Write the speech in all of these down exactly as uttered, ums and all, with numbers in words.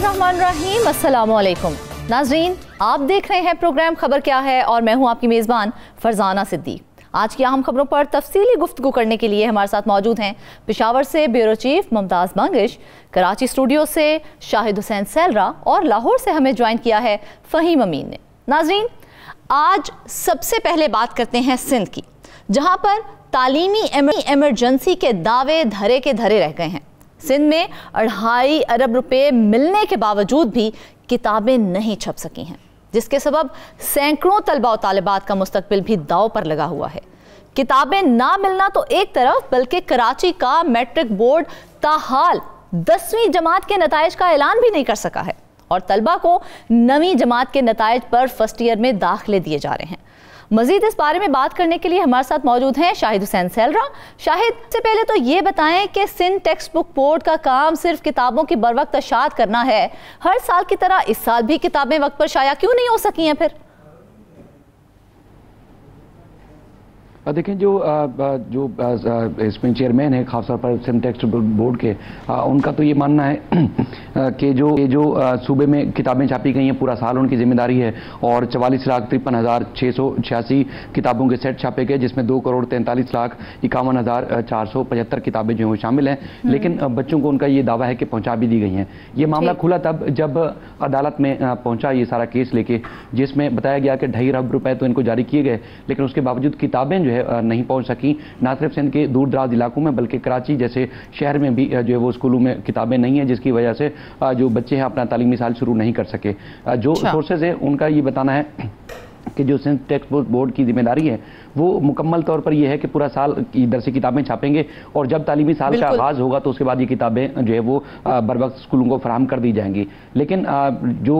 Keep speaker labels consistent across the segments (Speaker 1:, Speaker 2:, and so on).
Speaker 1: बिस्मिल्लाहिर्रहमानिर्रहीम, अस्सलामु अलैकुम नाज़रीन, आप देख रहे हैं प्रोग्राम खबर क्या है और मैं हूं आपकी मेज़बान फरजाना सिद्दीक। आज की अहम खबरों पर तफसीली गुफ्तगू करने के लिए हमारे साथ मौजूद हैं पेशावर से bureau chief Mumtaz Mangish, Karachi studio से शाहिद हुसैन सैलरा और लाहौर से हमें ज्वाइन किया है फ़हीम अमीन ने। नाज़रीन, आज सबसे पहले बात करते हैं सिंध की, जहां पर तालीमी एमरजेंसी के दावे धरे के धरे रह गए हैं। सिंध में अढ़ाई अरब रुपए मिलने के बावजूद भी किताबें नहीं छप सकी हैं, जिसके सबब सैकड़ों तलबा और तालिबात का मुस्तकबिल भी दाव पर लगा हुआ है। किताबें ना मिलना तो एक तरफ, बल्कि कराची का मैट्रिक बोर्ड ताहाल दसवीं जमात के नताइज का ऐलान भी नहीं कर सका है और तलबा को नवीं जमात के नताइज पर फर्स्ट ईयर में दाखिले दिए जा रहे हैं। मजीद इस बारे में बात करने के लिए हमारे साथ मौजूद हैं शाहिद हुसैन सैलरा। शाहिद, से पहले तो ये बताएं कि सिंध टेक्स्ट बुक बोर्ड का काम सिर्फ किताबों की बरवक्त इशाअत करना है। हर साल की तरह इस साल भी किताबें वक्त पर शाया क्यों नहीं हो सकी हैं फिर?
Speaker 2: देखें, जो जो इसमें चेयरमैन है खास तौर पर सिंध टेक्स्ट बोर्ड के, उनका तो ये मानना है कि जो जो सूबे में किताबें छापी गई हैं पूरा साल उनकी जिम्मेदारी है और चवालीस लाख तिरपन हज़ार छः सौ छियासी किताबों के सेट छापे गए, जिसमें दो करोड़ तैंतालीस लाख इक्यावन हज़ार चार सौ पचहत्तर किताबें जो हैं वो शामिल हैं। लेकिन बच्चों को उनका ये दावा है कि पहुँचा भी दी गई हैं। ये मामला खुला तब जब अदालत में पहुँचा ये सारा केस लेके, जिसमें बताया गया कि ढाई अरब रुपए तो इनको जारी किए गए, लेकिन उसके बावजूद किताबें जो है नहीं पहुंच सकी। ना सिर्फ सिंध के दूर दराज इलाकों में बल्कि कराची जैसे शहर में भी जो है वो स्कूलों में किताबें नहीं हैं, जिसकी वजह से जो बच्चे हैं अपना तालीमी साल शुरू नहीं कर सके। जो सोर्सेज हैं उनका ये बताना है कि जो सिंध टेक्स्ट बुक बोर्ड की जिम्मेदारी है वो मुकम्मल तौर पर यह है कि पूरा साल की दरसी किताबें छापेंगे और जब तालीमी साल का आगाज़ होगा तो उसके बाद ये किताबें जो है वो बर वक्त स्कूलों को फराहम कर दी जाएंगी। लेकिन जो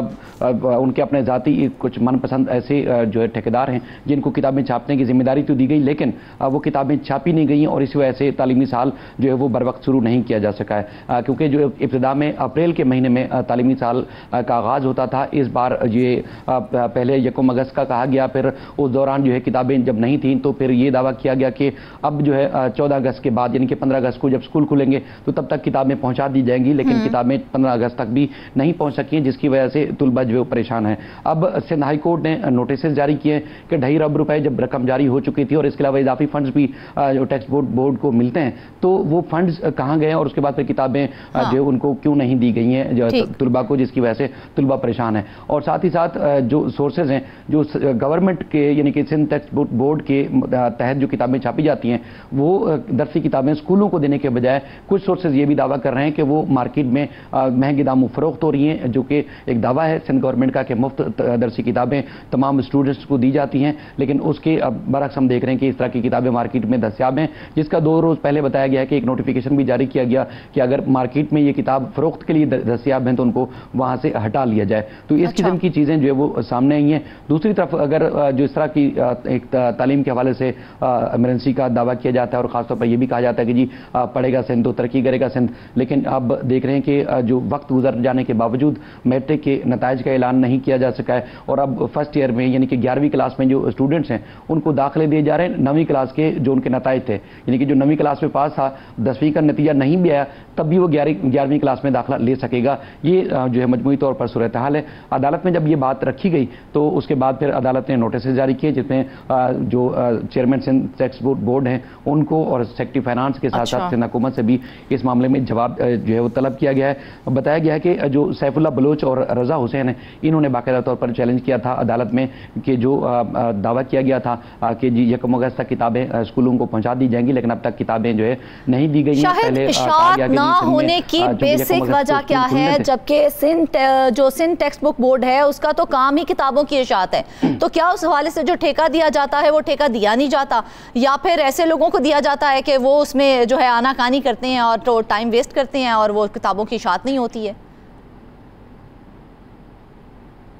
Speaker 2: उनके अपने ज़ाती कुछ मनपसंद ऐसे जो है ठेकेदार हैं जिनको किताबें छापने की जिम्मेदारी तो दी गई, लेकिन वो किताबें छापी नहीं गई और इसी वजह से तालीमी साल जो है वो बर वक्त शुरू नहीं किया जा सका है, क्योंकि जो इब्तिदा में अप्रैल के महीने में तालीमी साल का आगाज़ होता था। इस बार ये पहले यकम अगस्त का कहा गया, फिर उस दौरान जो है किताबें जब नहीं थी तो फिर ये दावा किया गया कि अब जो है चौदह अगस्त के बाद यानी कि पंद्रह अगस्त को जब स्कूल खुलेंगे तो तब तक किताबें पहुंचा दी जाएंगी, लेकिन किताबें पंद्रह अगस्त तक भी नहीं पहुंच सकी, जिसकी वजह से तुलबा जो है परेशान है। अब सिंध हाई कोर्ट ने नोटिस जारी किए कि ढाई अरब रुपए जब रकम जारी हो चुकी थी और इसके अलावा इजाफी फंड्स भी जो टेक्स्ट बोर्ड बोर्ड को मिलते हैं तो वो फंड्स कहाँ गए और उसके बाद फिर किताबें हाँ। जो उनको क्यों नहीं दी गई हैं जो तुलबा को, जिसकी वजह से तुलबा परेशान है। और साथ ही साथ जो सोर्सेज हैं जो गवर्नमेंट के यानी कि सिंध टेक्स्ट बुक बोर्ड के तहत जो किताबें छापी जाती हैं वो दरसी किताबें स्कूलों को देने के बजाय कुछ सोर्सेज ये भी दावा कर रहे हैं कि वो मार्केट में महंगे दामों फरोख्त हो रही हैं, जो कि एक दावा है सिंध गवर्नमेंट का कि मुफ्त दरसी किताबें तमाम स्टूडेंट्स को दी जाती हैं, लेकिन उसके बरक्स हम देख रहे हैं कि इस तरह की किताबें मार्केट में दस्तियाब हैं, जिसका दो रोज़ पहले बताया गया है कि एक नोटिफिकेशन भी जारी किया गया कि अगर मार्केट में ये किताब फरोख्त के लिए दस्तियाब हैं तो उनको वहाँ से हटा लिया जाए। तो इस किस्म की चीज़ें जो है वो सामने आई हैं। दूसरी तरफ अगर जो इस तरह की एक तालीम के हवाले से इमरजेंसी का दावा किया जाता है और ख़ासतौर पर यह भी कहा जाता है कि जी पढ़ेगा सिंध तो तरक्की करेगा सिंध, लेकिन अब देख रहे हैं कि जो वक्त गुजर जाने के बावजूद मैट्रिक के नताइज का ऐलान नहीं किया जा सका है और अब फर्स्ट ईयर में यानी कि ग्यारहवीं क्लास में जो स्टूडेंट्स हैं उनको दाखिले दिए जा रहे हैं नवीं क्लास के जो उनके नताइज थे, यानी कि जो नवीं क्लास में पास था दसवीं का नतीजा नहीं भी आया तब भी वो ग्यारह ग्यारहवीं क्लास में दाखिला ले सकेगा। ये जो है मजमूई तौर पर सूरत हाल है। अदालत में जब ये बात रखी गई तो उसके बाद फिर अदालत ने नोटिस जारी किए, जिसमें जो चेयरमैन सिंध टेक्स्ट बोर्ड हैं उनको और सेक्रेटरी फाइनेंस के साथ अच्छा। साथ सिंध हुकूमत से भी इस मामले में जवाब जो है वो तलब किया गया है। बताया गया है कि जो सैफुल्लाह बलोच और रजा हुसैन है इन्होंने बाकायदा तौर पर चैलेंज किया था अदालत में कि जो दावा किया गया था कि जी यकम अगस्त तक किताबें स्कूलों को पहुंचा दी जाएंगी, लेकिन अब तक किताबें जो है नहीं दी गई हैं। पहले
Speaker 1: इशाअत ना होने की बेसिक वजह क्या है, जबकि सिंध जो सिंध टेक्स्ट बुक बोर्ड है उसका तो काम ही किताबों की इशाअत है, तो क्या उस हवाले से जो ठेका दिया जाता है वो ठेका दिया नहीं जाता या फिर ऐसे लोगों को दिया जाता है कि वो उसमें जो है आनाकानी करते हैं और तो टाइम वेस्ट करते हैं और वो किताबों की इशाअत नहीं होती है?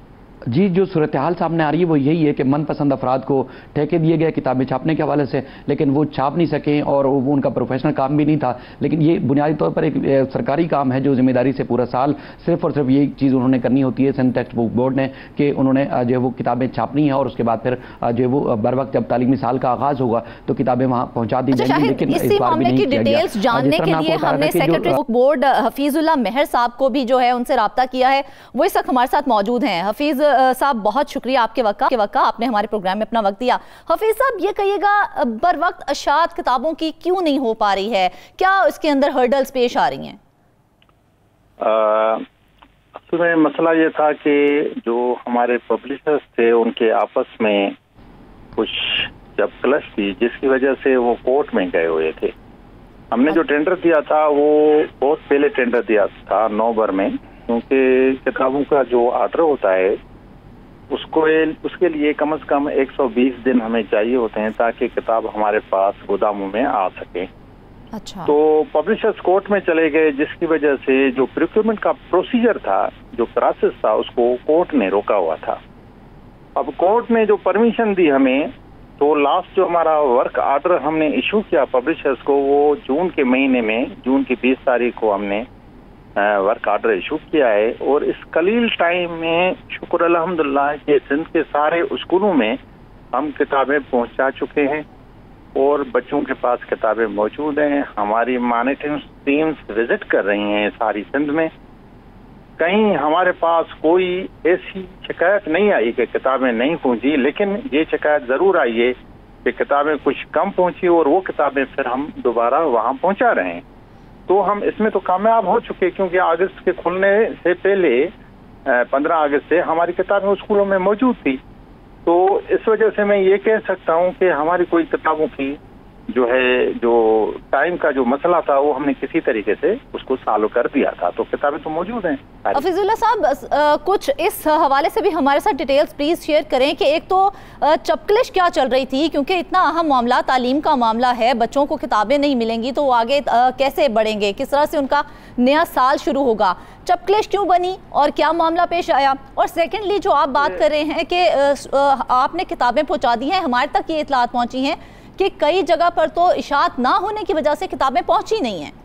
Speaker 2: جی جو صورتحال سامنے آ رہی ہے وہ یہی ہے کہ من پسند افراد کو ٹھیکے دیے گئے کتابیں چھاپنے کے حوالے سے، لیکن وہ چھاپ نہیں سکیں اور وہ ان کا پروفیشنل کام بھی نہیں تھا. لیکن یہ بنیادی طور پر ایک سرکاری کام ہے جو ذمہ داری سے پورا سال صرف اور صرف یہ چیز انہوں نے کرنی ہوتی ہے سندھ ٹیکسٹ بک بورڈ نے، کہ انہوں نے جو ہے وہ کتابیں چھاپنی ہیں اور اس کے بعد پھر جو ہے وہ بر وقت جب تعلیمی سال کا آغاز ہوگا تو کتابیں وہاں پہنچا دی جائیں گی. لیکن
Speaker 1: اسی معاملے کی ڈیٹیلز جاننے کے لیے ہم نے secretary book board Hafeez Ullah Mehr صاحب کو بھی جو ہے ان سے رابطہ کیا ہے، وہ اس وقت ہمارے ساتھ موجود ہیں. حفیظ صاحب بہت شکریہ آپ کے وقت کے وقت آپ نے ہمارے پروگرام میں اپنا وقت دیا. حفیظ صاحب یہ کہیے گا بر وقت اشاعت کتابوں کی کیوں نہیں ہو پا رہی ہے، کیا اس کے اندر ہرڈلز پیش آ رہی ہیں؟
Speaker 3: اصل میں مسئلہ یہ تھا کہ جو ہمارے پبلشرز تھے ان کے آپس میں کچھ جب کلش تھی جس کی وجہ سے وہ کورٹ میں گئے ہوئے تھے. ہم نے جو ٹینڈر دیا تھا وہ بہت پہلے ٹینڈر دیا تھا نومبر میں، کیونکہ کتابوں کا جو آرڈر ہوتا ہے اس کو اس کے لیے کم از کم ایک سو بیس دن ہمیں چاہیے ہوتے ہیں تاکہ کتاب ہمارے پاس گوداموں میں آ سکے.
Speaker 1: اچھا. تو
Speaker 3: پبلشرز کورٹ میں چلے گئے جس کی وجہ سے جو پروکیورمنٹ کا پروسیجر تھا، جو پروسیس تھا، اس کو کورٹ نے روکا ہوا تھا. اب کورٹ نے جو پرمیشن دی ہمیں، تو لاسٹ جو ہمارا ورک آرڈر ہم نے ایشو کیا پبلشرز کو وہ جون کے مہینے میں، جون کی بیس تاریخ کو ہم نے ورک آرڈر ایشو کیا ہے. اور اس قلیل ٹائم میں شکر الحمدللہ کہ سندھ کے سارے اسکولوں میں ہم کتابیں پہنچا چکے ہیں اور بچوں کے پاس کتابیں موجود ہیں. ہماری مانیٹرنگ ٹیمز وزٹ کر رہی ہیں ساری سندھ میں. کہیں ہمارے پاس کوئی ایسی شکایت نہیں آئی کہ کتابیں نہیں پہنچی، لیکن یہ شکایت ضرور آئی ہے کہ کتابیں کچھ کم پہنچی اور وہ کتابیں پھر ہم دوبارہ وہاں پہنچا رہے ہیں. تو ہم اس میں تو کامیاب ہو چکے کیونکہ اگست کے کھلنے سے پہلے پندرہ اگست سے ہماری کتابیں اسکولوں میں موجود تھی. تو اس وجہ سے میں یہ کہہ سکتا ہوں کہ ہماری کوئی کتابوں کی جو ہے جو ٹائم کا جو مسئلہ تھا وہ ہم نے کسی طریقے سے اس کو سالو کر دیا تھا. تو کتابیں تو موجود ہیں.
Speaker 1: حفیظ اللہ صاحب کچھ اس حوالے سے بھی ہمارے ساتھ ڈیٹیلز پلیز شیئر کریں کہ ایک تو چپکلش کیا چل رہی تھی، کیونکہ اتنا اہم معاملہ تعلیم کا معاملہ ہے، بچوں کو کتابیں نہیں ملیں گی تو وہ آگے کیسے بڑھیں گے، کس طرح سے ان کا نیا سال شروع ہوگا، چپکلش کیوں بنی اور کیا معاملہ پیش آیا؟ اور سیکنڈلی جو آپ بات کر رہے ہیں کہ آپ نے کتابیں پہنچا دی ہیں، ہمارے تک یہ اطلاعات پہنچی ہیں کہ کئی جگہ پر تو اشاعت نہ ہونے کی وجہ سے کتابیں پہنچی نہیں ہیں.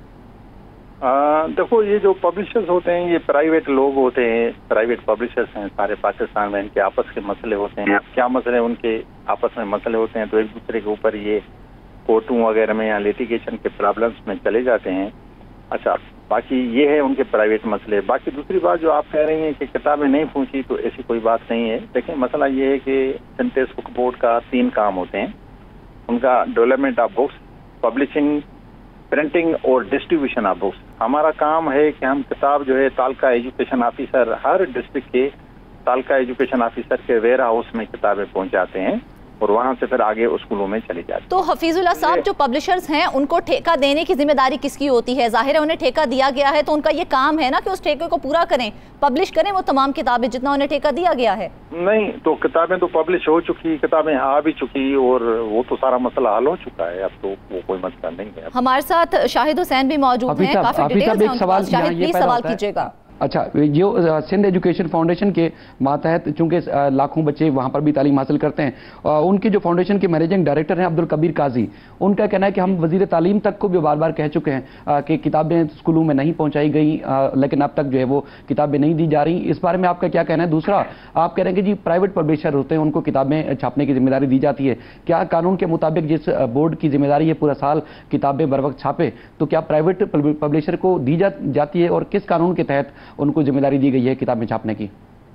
Speaker 3: دیکھو یہ جو پبلشرز ہوتے ہیں یہ پرائیویٹ لوگ ہوتے ہیں، پرائیویٹ پبلشرز ہیں سارے پاکستان میں. ان کے آپس کے مسئلے ہوتے ہیں، کیا مسئلے ان کے آپس میں مسئلے ہوتے ہیں تو ایک دوسرے کے اوپر یہ کورٹوں وغیرہ میں یا لیٹیگیشن کے پرابلمس میں چلے جاتے ہیں. اچھا باقی یہ ہے ان کے پرائیویٹ مسئلے. باقی دوسری بات جو آپ کہہ رہی ہیں کہ کتابیں نہیں پہنچی تو ایسی کوئی بات نہیں ہے. دیکھیں مسئلہ یہ ہے کہ سندھ ٹیکسٹ بک بورڈ کا تین کام ہوتے ہیں. ان کا development of books, publishing, printing اور ڈسٹریبیوشن آف بکس. ہمارا کام ہے کہ ہم کتاب جو ہے تعلقہ ایجوکیشن آفیسر، ہر ڈسٹرکٹ کے تعلقہ ایجوکیشن آفیسر کے ویئر ہاؤس میں کتابیں پہنچاتے ہیں اور وہاں سے پھر آگے اسکولوں میں چلی جاتی.
Speaker 1: تو حفیظ اللہ صاحب جو پبلشرز ہیں ان کو ٹھیکہ دینے کی ذمہ داری کس کی ہوتی ہے؟ ظاہر ہے انہیں ٹھیکہ دیا گیا ہے تو ان کا یہ کام ہے نا کہ اس ٹھیکے کو پورا کریں، پبلش کریں وہ تمام کتابیں جتنا انہیں ٹھیکہ دیا گیا ہے.
Speaker 3: نہیں تو کتابیں تو پبلش ہو چکی، کتابیں آ بھی چکی اور وہ تو سارا مسئلہ حل ہو چکا ہے. اب تو وہ کوئی مسئلہ نہیں ہے.
Speaker 1: ہمارے ساتھ شاہد حسین بھی موجود ہیں، کافی ڈیٹیلز ہیں. شاہد پلیز سوال کیجیے گا.
Speaker 2: اچھا جو سندھ ایجوکیشن فاؤنڈیشن کے ماتحت چونکہ لاکھوں بچے وہاں پر بھی تعلیم حاصل کرتے ہیں، ان کے جو فاؤنڈیشن کے مینیجنگ ڈائریکٹر ہیں عبدالکبیر قاضی، ان کا کہنا ہے کہ ہم وزیر تعلیم تک کو بھی بار بار کہہ چکے ہیں کہ کتابیں اسکولوں میں نہیں پہنچائی گئیں لیکن اب تک جو ہے وہ کتابیں نہیں دی جا رہی. اس بارے میں آپ کا کیا کہنا ہے؟ دوسرا آپ کہہ رہے ہیں کہ جی پرائیویٹ پبلشر ہوتے ہیں ان کو کتابیں چھاپنے کی ذمہ داری دی جاتی ہے، کیا قانون کے مطابق جس بورڈ کی ذمہ داری ہے پورا سال کتابیں بر وقت چھاپے تو کیا پرائیویٹ پبلشر کو دی جاتی ہے اور کس قانون کے تحت ان کو ذمہ داری دی گئی ہے کتابیں چھاپنے کی؟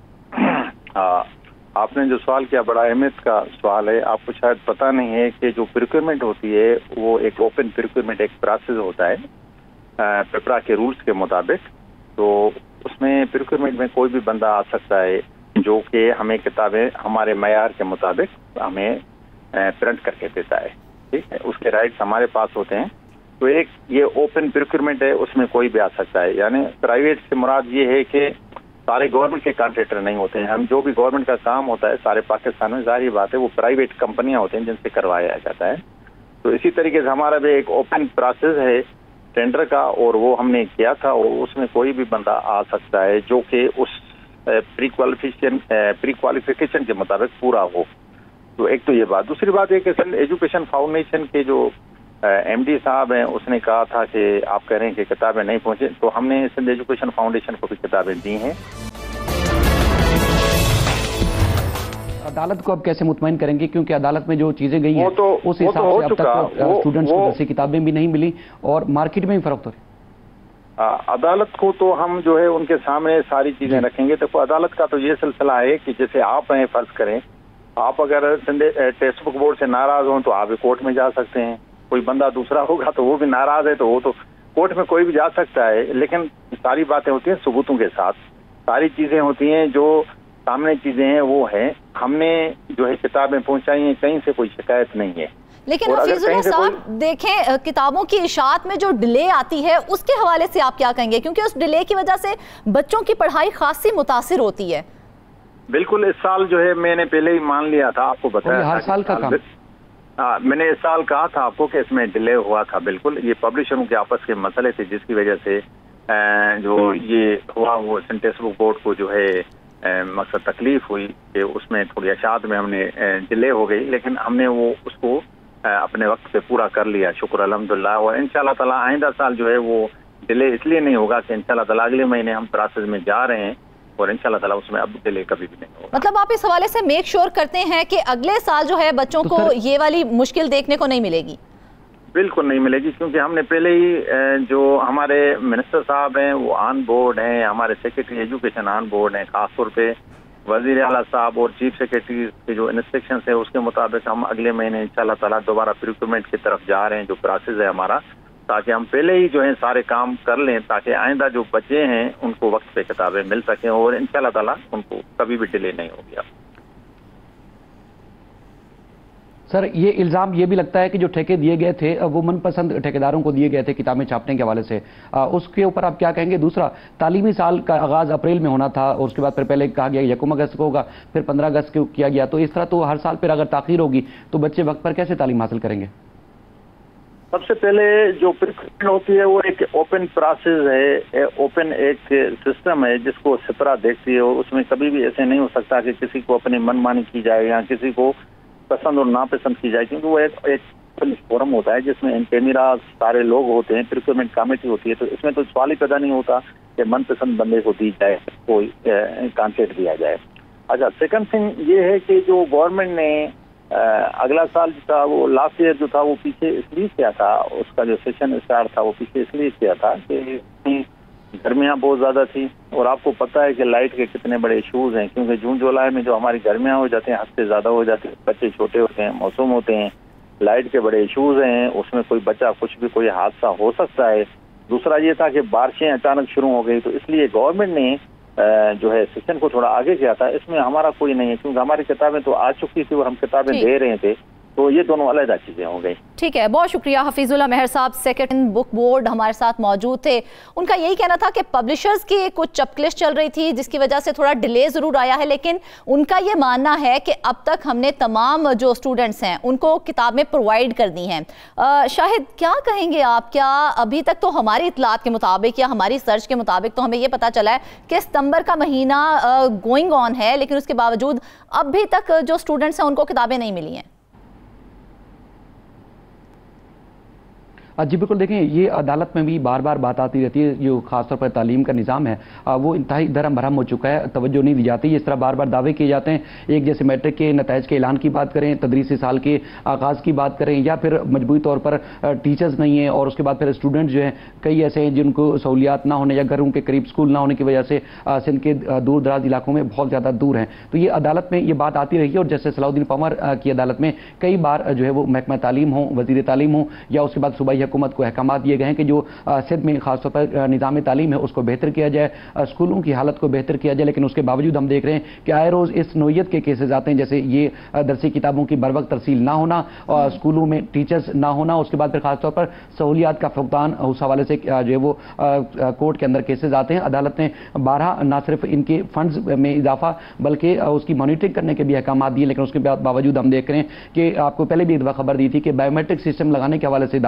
Speaker 3: آپ نے جو سوال کیا بڑا اہمیت کا سوال ہے. آپ کو شاید پتہ نہیں ہے کہ جو پروکیورمنٹ ہوتی ہے وہ ایک اوپن پروکیورمنٹ ایک پروسیس ہوتا ہے پیپرا کے رولز کے مطابق. تو اس میں پروکیورمنٹ میں کوئی بھی بندہ آ سکتا ہے جو کہ ہمیں کتابیں ہمارے معیار کے مطابق ہمیں پرنٹ کر کے دیتا ہے. ٹھیک ہے، اس کے رائٹس ہمارے پاس ہوتے ہیں. تو ایک یہ اوپن پروکیورمنٹ ہے، اس میں کوئی بھی آ سکتا ہے. یعنی پرائیویٹ سے مراد یہ ہے کہ سارے گورنمنٹ کے کانٹریکٹر نہیں ہوتے ہیں. ہم جو بھی گورنمنٹ کا کام ہوتا ہے سارے پاکستان میں ظاہری بات ہے وہ پرائیویٹ کمپنیاں ہوتے ہیں جن سے کروایا جاتا ہے. تو اسی طریقے سے ہمارا بھی ایک اوپن پروسیس ہے ٹینڈر کا اور وہ ہم نے کیا تھا اور اس میں کوئی بھی بندہ آ سکتا ہے جو کہ اس प्री क्वालिफिकेशन प्री क्वालिफिकेशन के मुताबिक पूरा हो। तो एक तो ये बात। दूसरी बात ये कि सिंध एजुकेशन फाउंडेशन के जो एमडी साहब हैं उसने कहा था कि आप कह रहे हैं कि किताबें नहीं पहुंचे, तो हमने सिंध एजुकेशन फाउंडेशन को भी किताबें दी हैं।
Speaker 2: अदालत को अब कैसे मुतमईन करेंगे, क्योंकि अदालत में जो चीजें गई हैं
Speaker 3: तो,
Speaker 2: उस हिसाब
Speaker 3: तो
Speaker 2: से अब तक स्टूडेंट्स को दरसी किताबें भी नहीं मिली और मार्केट में ही फर्क हो रही।
Speaker 3: अदालत को तो हम जो है उनके सामने सारी चीजें रखेंगे। तो अदालत का तो ये सिलसिला है कि जैसे आप हैं, फर्ज करें आप अगर टेक्स्ट बुक बोर्ड से नाराज हों तो आप कोर्ट में जा सकते हैं, कोई बंदा दूसरा होगा तो वो भी नाराज है तो वो तो कोर्ट में कोई भी जा सकता है। लेकिन सारी बातें होती हैं सबूतों के साथ, सारी चीजें होती हैं जो सामने चीजें हैं वो है। हमने जो है किताबें पहुंचाई हैं, कहीं से कोई शिकायत नहीं है।
Speaker 1: लेकिन हफीजुल्लाह साहब देखें, किताबों की इशाअत में जो डिले आती है उसके हवाले से आप क्या कहेंगे, क्योंकि उस डिले की वजह से बच्चों की पढ़ाई खासी मुतासिर होती है।
Speaker 3: बिल्कुल, इस साल जो है मैंने पहले ही मान लिया था, आपको बताया
Speaker 2: हर साल का काम।
Speaker 3: हाँ, मैंने इस साल कहा था आपको कि इसमें डिले हुआ था। बिल्कुल, ये पब्लिशरों के आपस के मसले थे जिसकी वजह से जो ये हुआ वो टेक्स्ट बुक बोर्ड को जो है मकसद तकलीफ हुई कि उसमें थोड़ी अशात में हमने डिले हो गई, लेकिन हमने वो उसको अपने वक्त पे पूरा कर लिया, शुक्र अल्हम्दुलिल्लाह। और इंशाल्लाह ताला आइंदा साल जो है वो डिले इसलिए नहीं होगा कि इंशाल्लाह ताला अगले महीने हम प्रोसेस में जा रहे हैं और इंशाल्लाह ताला उसमें अब डिले कभी भी नहीं होगा।
Speaker 1: मतलब आप इस हवाले से मेक श्योर करते हैं कि अगले साल जो है बच्चों तो को ये वाली मुश्किल देखने को नहीं मिलेगी?
Speaker 3: बिल्कुल नहीं मिलेगी, क्योंकि हमने पहले ही जो हमारे मिनिस्टर साहब हैं वो ऑन बोर्ड हैं, हमारे सेक्रेटरी एजुकेशन ऑन बोर्ड हैं, खासतौर पे वजीर आला साहब और चीफ सेक्रेटरी के जो इंस्ट्रक्शन है उसके मुताबिक हम अगले महीने इंशाल्लाह ताला दोबारा प्रिक्रूटमेंट की तरफ जा रहे हैं, जो प्रोसेस है हमारा, ताकि हम पहले ही जो है सारे काम कर लें ताकि आइंदा जो बच्चे हैं उनको वक्त पे किताबें मिल सकें और इंशाल्लाह ताला उनको कभी भी डिले नहीं हो गया।
Speaker 2: सर, ये इल्ज़ाम ये भी लगता है कि जो ठेके दिए गए थे वो मनपसंद ठेकेदारों को दिए गए थे किताबें छापने के हवाले से, आ, उसके ऊपर आप क्या कहेंगे? दूसरा, तालीमी साल का आगाज़ अप्रैल में होना था और उसके बाद फिर पहले कहा गया यकम अगस्त को होगा, फिर पंद्रह अगस्त को किया गया, तो इस तरह तो हर साल फिर अगर ताख़ीर होगी तो बच्चे वक्त पर कैसे तालीम हासिल करेंगे?
Speaker 3: सबसे पहले जो प्रिक्रूटमेंट होती है वो एक ओपन प्रोसेस है, ओपन एक सिस्टम है जिसको सिपरा देखती है और उसमें कभी भी ऐसे नहीं हो सकता कि किसी को अपनी मनमानी की जाए या किसी को पसंद और नापसंद की जाए, क्योंकि वो एक एक फोरम होता है जिसमें इन कैमरा सारे लोग होते हैं, प्रिक्रूटमेंट कमेटी होती है, तो इसमें तो सवाल ही पैदा नहीं होता कि मनपसंद बंदे को दी जाए, कोई कॉन्ट्रैक्ट दिया जाए। अच्छा, सेकंड थिंग ये है कि जो गवर्नमेंट ने आ, अगला साल जो था वो लास्ट ईयर जो था वो पीछे इसलिए किया था, उसका जो सेशन स्टार्ट था वो पीछे इसलिए किया था कि गर्मियाँ बहुत ज़्यादा थी और आपको पता है कि लाइट के कितने बड़े इशूज़ हैं, क्योंकि जून जुलाई में जो हमारी गर्मियाँ हो जाती हैं हद से ज़्यादा हो जाती हैं, बच्चे छोटे होते हैं, मौसम होते हैं, लाइट के बड़े इशूज़ हैं, उसमें कोई बच्चा कुछ भी कोई हादसा हो सकता है। दूसरा ये था कि बारिशें अचानक शुरू हो गई, तो इसलिए गवर्नमेंट ने जो है सेशन को थोड़ा आगे किया था। इसमें हमारा कोई नहीं है क्योंकि हमारी किताबें तो आ चुकी थी और हम किताबें दे रहे थे, तो ये दोनों अलग चीजें हो गई।
Speaker 1: ठीक है, बहुत शुक्रिया। हफीजुल्लाह मेहर साहब, सेक्रेटरी बुक बोर्ड, हमारे साथ मौजूद थे। उनका यही कहना था कि पब्लिशर्स की कुछ चपकलिश चल रही थी जिसकी वजह से थोड़ा डिले ज़रूर आया है, लेकिन उनका ये मानना है कि अब तक हमने तमाम जो स्टूडेंट्स हैं उनको किताबें प्रोवाइड कर दी हैं। शाहिद, क्या कहेंगे आप? क्या अभी तक तो हमारी इतलात के मुताबिक या हमारी सर्च के मुताबिक तो हमें ये पता चला है कि सितंबर का महीना गोइंग ऑन है, लेकिन उसके बावजूद अभी तक जो स्टूडेंट्स हैं उनको किताबें नहीं मिली हैं?
Speaker 2: जी बिल्कुल, देखें ये अदालत में भी बार बार बात आती रहती है, जो खासतौर पर तालीम का निज़ाम है वो इंतहाई धर्म भरम हो चुका है, तवज्जो नहीं दी जाती। इस तरह बार बार दावे किए जाते हैं, एक जैसे मैट्रिक के नताइज के ऐलान की बात करें, तदरीसी साल के आगाज़ की बात करें, या फिर मजबूरी तौर पर टीचर्स नहीं हैं और उसके बाद फिर स्टूडेंट जो हैं कई ऐसे हैं जिनको सहूलियात ना होने या घरों के करीब स्कूल ना होने की वजह से सिंध के दूर दराज इलाकों में बहुत ज़्यादा दूर हैं। तो ये अदालत में ये बात आती रही है और जैसे सलाउद्दीन पंवर की अदालत में कई बार जो है वो महकमा तालीम हो, वज़ीर तालीम हो या उसके बाद सूबाई हुकूमत को अहकाम दिए गए हैं कि जो सिंध में खासतौर पर निज़ाम तालीम है उसको बेहतर किया जाए, स्कूलों की हालत को बेहतर किया जाए, लेकिन उसके बावजूद हम देख रहे हैं कि आए रोज़ इस नोयत के केसेस आते हैं, जैसे ये दरसी किताबों की बर वक्त तरसील ना होना और स्कूलों में टीचर्स ना होना, उसके बाद फिर खासतौर पर सहूलियात का फुकदान, उस हवाले से जो है वो कोर्ट के अंदर केसेस आते हैं। अदालत ने बारह ना सिर्फ इनके फंड्स में इजाफा बल्कि उसकी मॉनिटरिंग करने के भी अहकाम दिए, लेकिन उसके बावजूद हम देख रहे हैं कि आपको पहले भी एक दफ़ा खबर दी थी कि बायोमेट्रिक सिस्टम लगाने के हवाले से दावा किया गया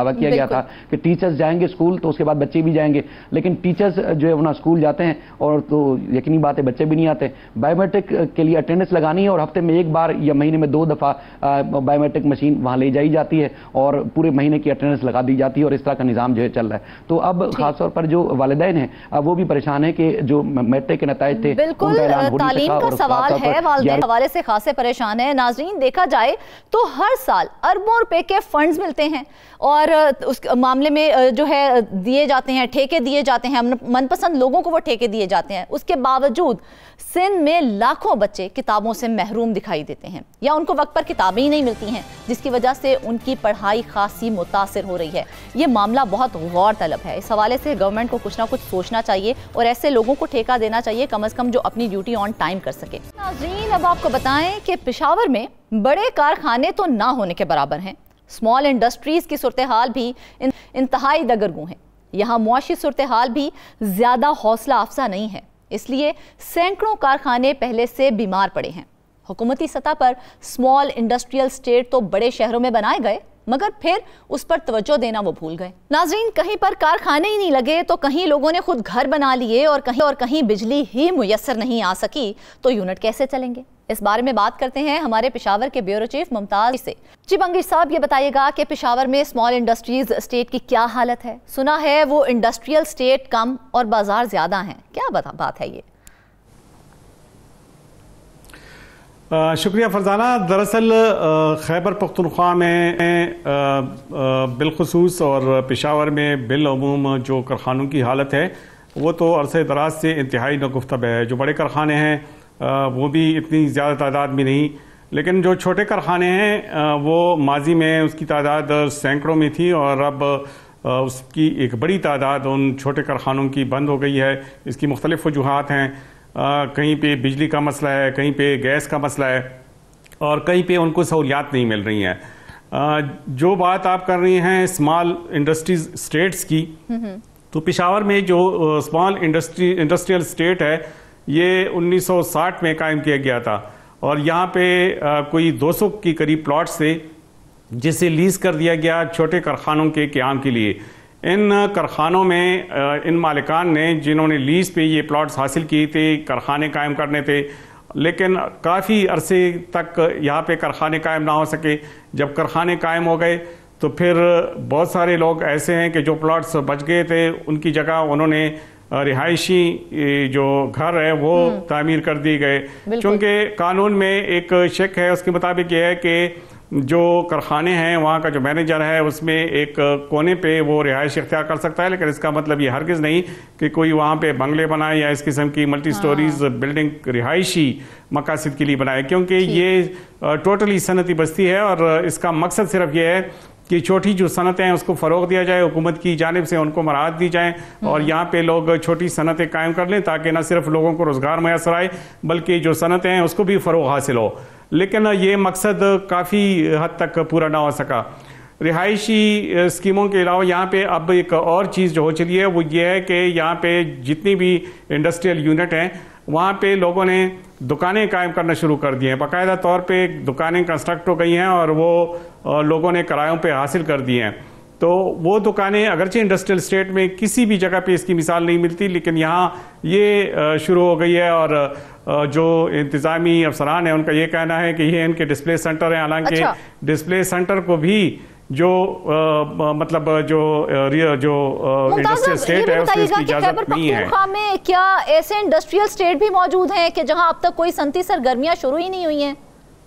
Speaker 2: تھا کہ ٹیچرز جائیں گے اسکول تو اس کے بعد بچے بھی جائیں گے، لیکن ٹیچرز جو ہے وہ اسکول جاتے ہیں اور تو یقینی بات ہے بچے بھی نہیں آتے. بایو میٹرک کے لیے اٹینڈنس لگانی ہے اور ہفتے میں ایک بار یا مہینے میں دو دفعہ بایو میٹرک مشین وہاں لے جائی جاتی ہے اور پورے مہینے کی اٹینڈنس لگا دی جاتی ہے اور اس طرح کا نظام جو ہے چل رہا ہے. تو اب خاص طور پر جو والدین ہیں وہ بھی پریشان ہیں کہ جو میٹرک کے نتائج تھے
Speaker 1: بالکل تعلیم کا سوال ہے، والدین حوالے سے خاصے پریشان ہیں. ناظرین دیکھا جائے تو ہر سال اربوں روپے کے فنڈز ملتے ہیں اور اس معاملے میں جو ہے دیے جاتے ہیں، ٹھیکے دیے جاتے ہیں، من پسند لوگوں کو وہ ٹھیکے دیے جاتے ہیں. اس کے باوجود سندھ میں لاکھوں بچے کتابوں سے محروم دکھائی دیتے ہیں یا ان کو وقت پر کتابیں ہی نہیں ملتی ہیں، جس کی وجہ سے ان کی پڑھائی خاصی متاثر ہو رہی ہے. یہ معاملہ بہت غور طلب ہے. اس حوالے سے گورنمنٹ کو کچھ نہ کچھ سوچنا چاہیے اور ایسے لوگوں کو ٹھیکہ دینا چاہیے کم از کم جو اپنی ڈیوٹی آن ٹائم کر سکے. ناظرین اب آپ کو بتائیں کہ پشاور میں بڑے کارخانے تو نہ ہونے کے برابر ہیں، اسمال انڈسٹریز کی صورتحال بھی انتہائی دگرگوں ہیں. یہاں معاشی صورتحال بھی زیادہ حوصلہ افزا نہیں ہے، اس لیے سینکڑوں کارخانے پہلے سے بیمار پڑے ہیں. حکومتی سطح پر اسمال انڈسٹریل اسٹیٹ تو بڑے شہروں میں بنائے گئے مگر پھر اس پر توجہ دینا وہ بھول گئے. ناظرین کہیں پر کارخانے ہی نہیں لگے تو کہیں لوگوں نے خود گھر بنا لیے اور کہیں اور کہیں بجلی ہی میسر نہیں آ سکی تو یونٹ کیسے چلیں گے؟ اس بارے میں بات کرتے ہیں ہمارے پشاور کے بیورو چیف ممتاز سے. جی بنگش صاحب یہ بتائیے گا کہ پشاور میں اسمال انڈسٹریز اسٹیٹ کی کیا حالت ہے؟ سنا ہے وہ انڈسٹریل اسٹیٹ کم اور بازار زیادہ ہیں، کیا بات ہے یہ؟
Speaker 4: شکریہ فرزانہ. دراصل خیبر پختونخوا میں بالخصوص اور پشاور میں بالعموم جو کارخانوں کی حالت ہے وہ تو عرصہ دراز سے انتہائی ناگفتہ ہے. جو بڑے کارخانے ہیں وہ بھی اتنی زیادہ تعداد میں نہیں، لیکن جو چھوٹے کارخانے ہیں وہ ماضی میں اس کی تعداد سینکڑوں میں تھی اور اب اس کی ایک بڑی تعداد ان چھوٹے کارخانوں کی بند ہو گئی ہے. اس کی مختلف وجوہات ہیں. کہیں پہ بجلی کا مسئلہ ہے، کہیں پہ گیس کا مسئلہ ہے اور کہیں پہ ان کو سہولیات نہیں مل رہی ہیں. جو بات آپ کر رہی ہیں اسمال انڈسٹریز اسٹیٹس کی، تو پشاور میں جو اسمال انڈسٹری انڈسٹریل اسٹیٹ ہے یہ انیس سو ساٹھ میں قائم کیا گیا تھا اور یہاں پہ کوئی دو سو کی قریب پلاٹس تھے جسے لیز کر دیا گیا چھوٹے کارخانوں کے قیام کے لیے. ان کارخانوں میں ان مالکان نے جنہوں نے لیز پہ یہ پلاٹس حاصل کیے تھے کارخانے قائم کرنے تھے، لیکن کافی عرصے تک یہاں پہ کارخانے قائم نہ ہو سکے. جب کارخانے قائم ہو گئے تو پھر بہت سارے لوگ ایسے ہیں کہ جو پلاٹس بچ گئے تھے ان کی جگہ انہوں نے رہائشی جو گھر ہے وہ تعمیر کر دی گئے. چونکہ قانون میں ایک شک ہے، اس کے مطابق یہ ہے کہ جو کارخانے ہیں وہاں کا جو مینیجر ہے اس میں ایک کونے پہ وہ رہائش اختیار کر سکتا ہے، لیکن اس کا مطلب یہ ہرگز نہیں کہ کوئی وہاں پہ بنگلے بنائے یا اس قسم کی ملٹی سٹوریز بلڈنگ رہائشی مقاصد کے لیے بنائے، کیونکہ یہ ٹوٹلی صنعتی بستی ہے اور اس کا مقصد صرف یہ ہے کہ چھوٹی جو صنعتیں ہیں اس کو فروغ دیا جائے، حکومت کی جانب سے ان کو مراعات دی جائیں اور یہاں پہ لوگ چھوٹی صنعتیں قائم کر لیں تاکہ نہ صرف لوگوں کو روزگار میسر آئے بلکہ جو صنعتیں ہیں اس کو بھی فروغ حاصل ہو. لیکن یہ مقصد کافی حد تک پورا نہ ہو سکا. رہائشی اسکیموں کے علاوہ یہاں پہ اب ایک اور چیز جو ہو چلی ہے وہ یہ ہے کہ یہاں پہ جتنی بھی انڈسٹریل یونٹ ہیں وہاں پہ لوگوں نے دکانیں قائم کرنا شروع کر دی ہیں. باقاعدہ طور پہ دکانیں کنسٹرکٹ ہو گئی ہیں اور وہ لوگوں نے کرایوں پہ حاصل کر دی ہیں. تو وہ دکانیں اگرچہ انڈسٹریل اسٹیٹ میں کسی بھی جگہ پہ اس کی مثال نہیں ملتی، لیکن یہاں یہ شروع ہو گئی ہے اور جو انتظامی افسران ہیں ان کا یہ کہنا ہے کہ یہ ان کے ڈسپلے سینٹر ہیں، حالانکہ ڈسپلے سینٹر کو بھی جو مطلب جو جو انڈسٹریل اسٹیٹ ہے اس میں اس کی اجازت نہیں ہے.
Speaker 1: میں کیا ایسے انڈسٹریل اسٹیٹ بھی موجود ہیں کہ جہاں اب تک کوئی صنعتی سرگرمیاں شروع ہی نہیں ہوئی ہیں؟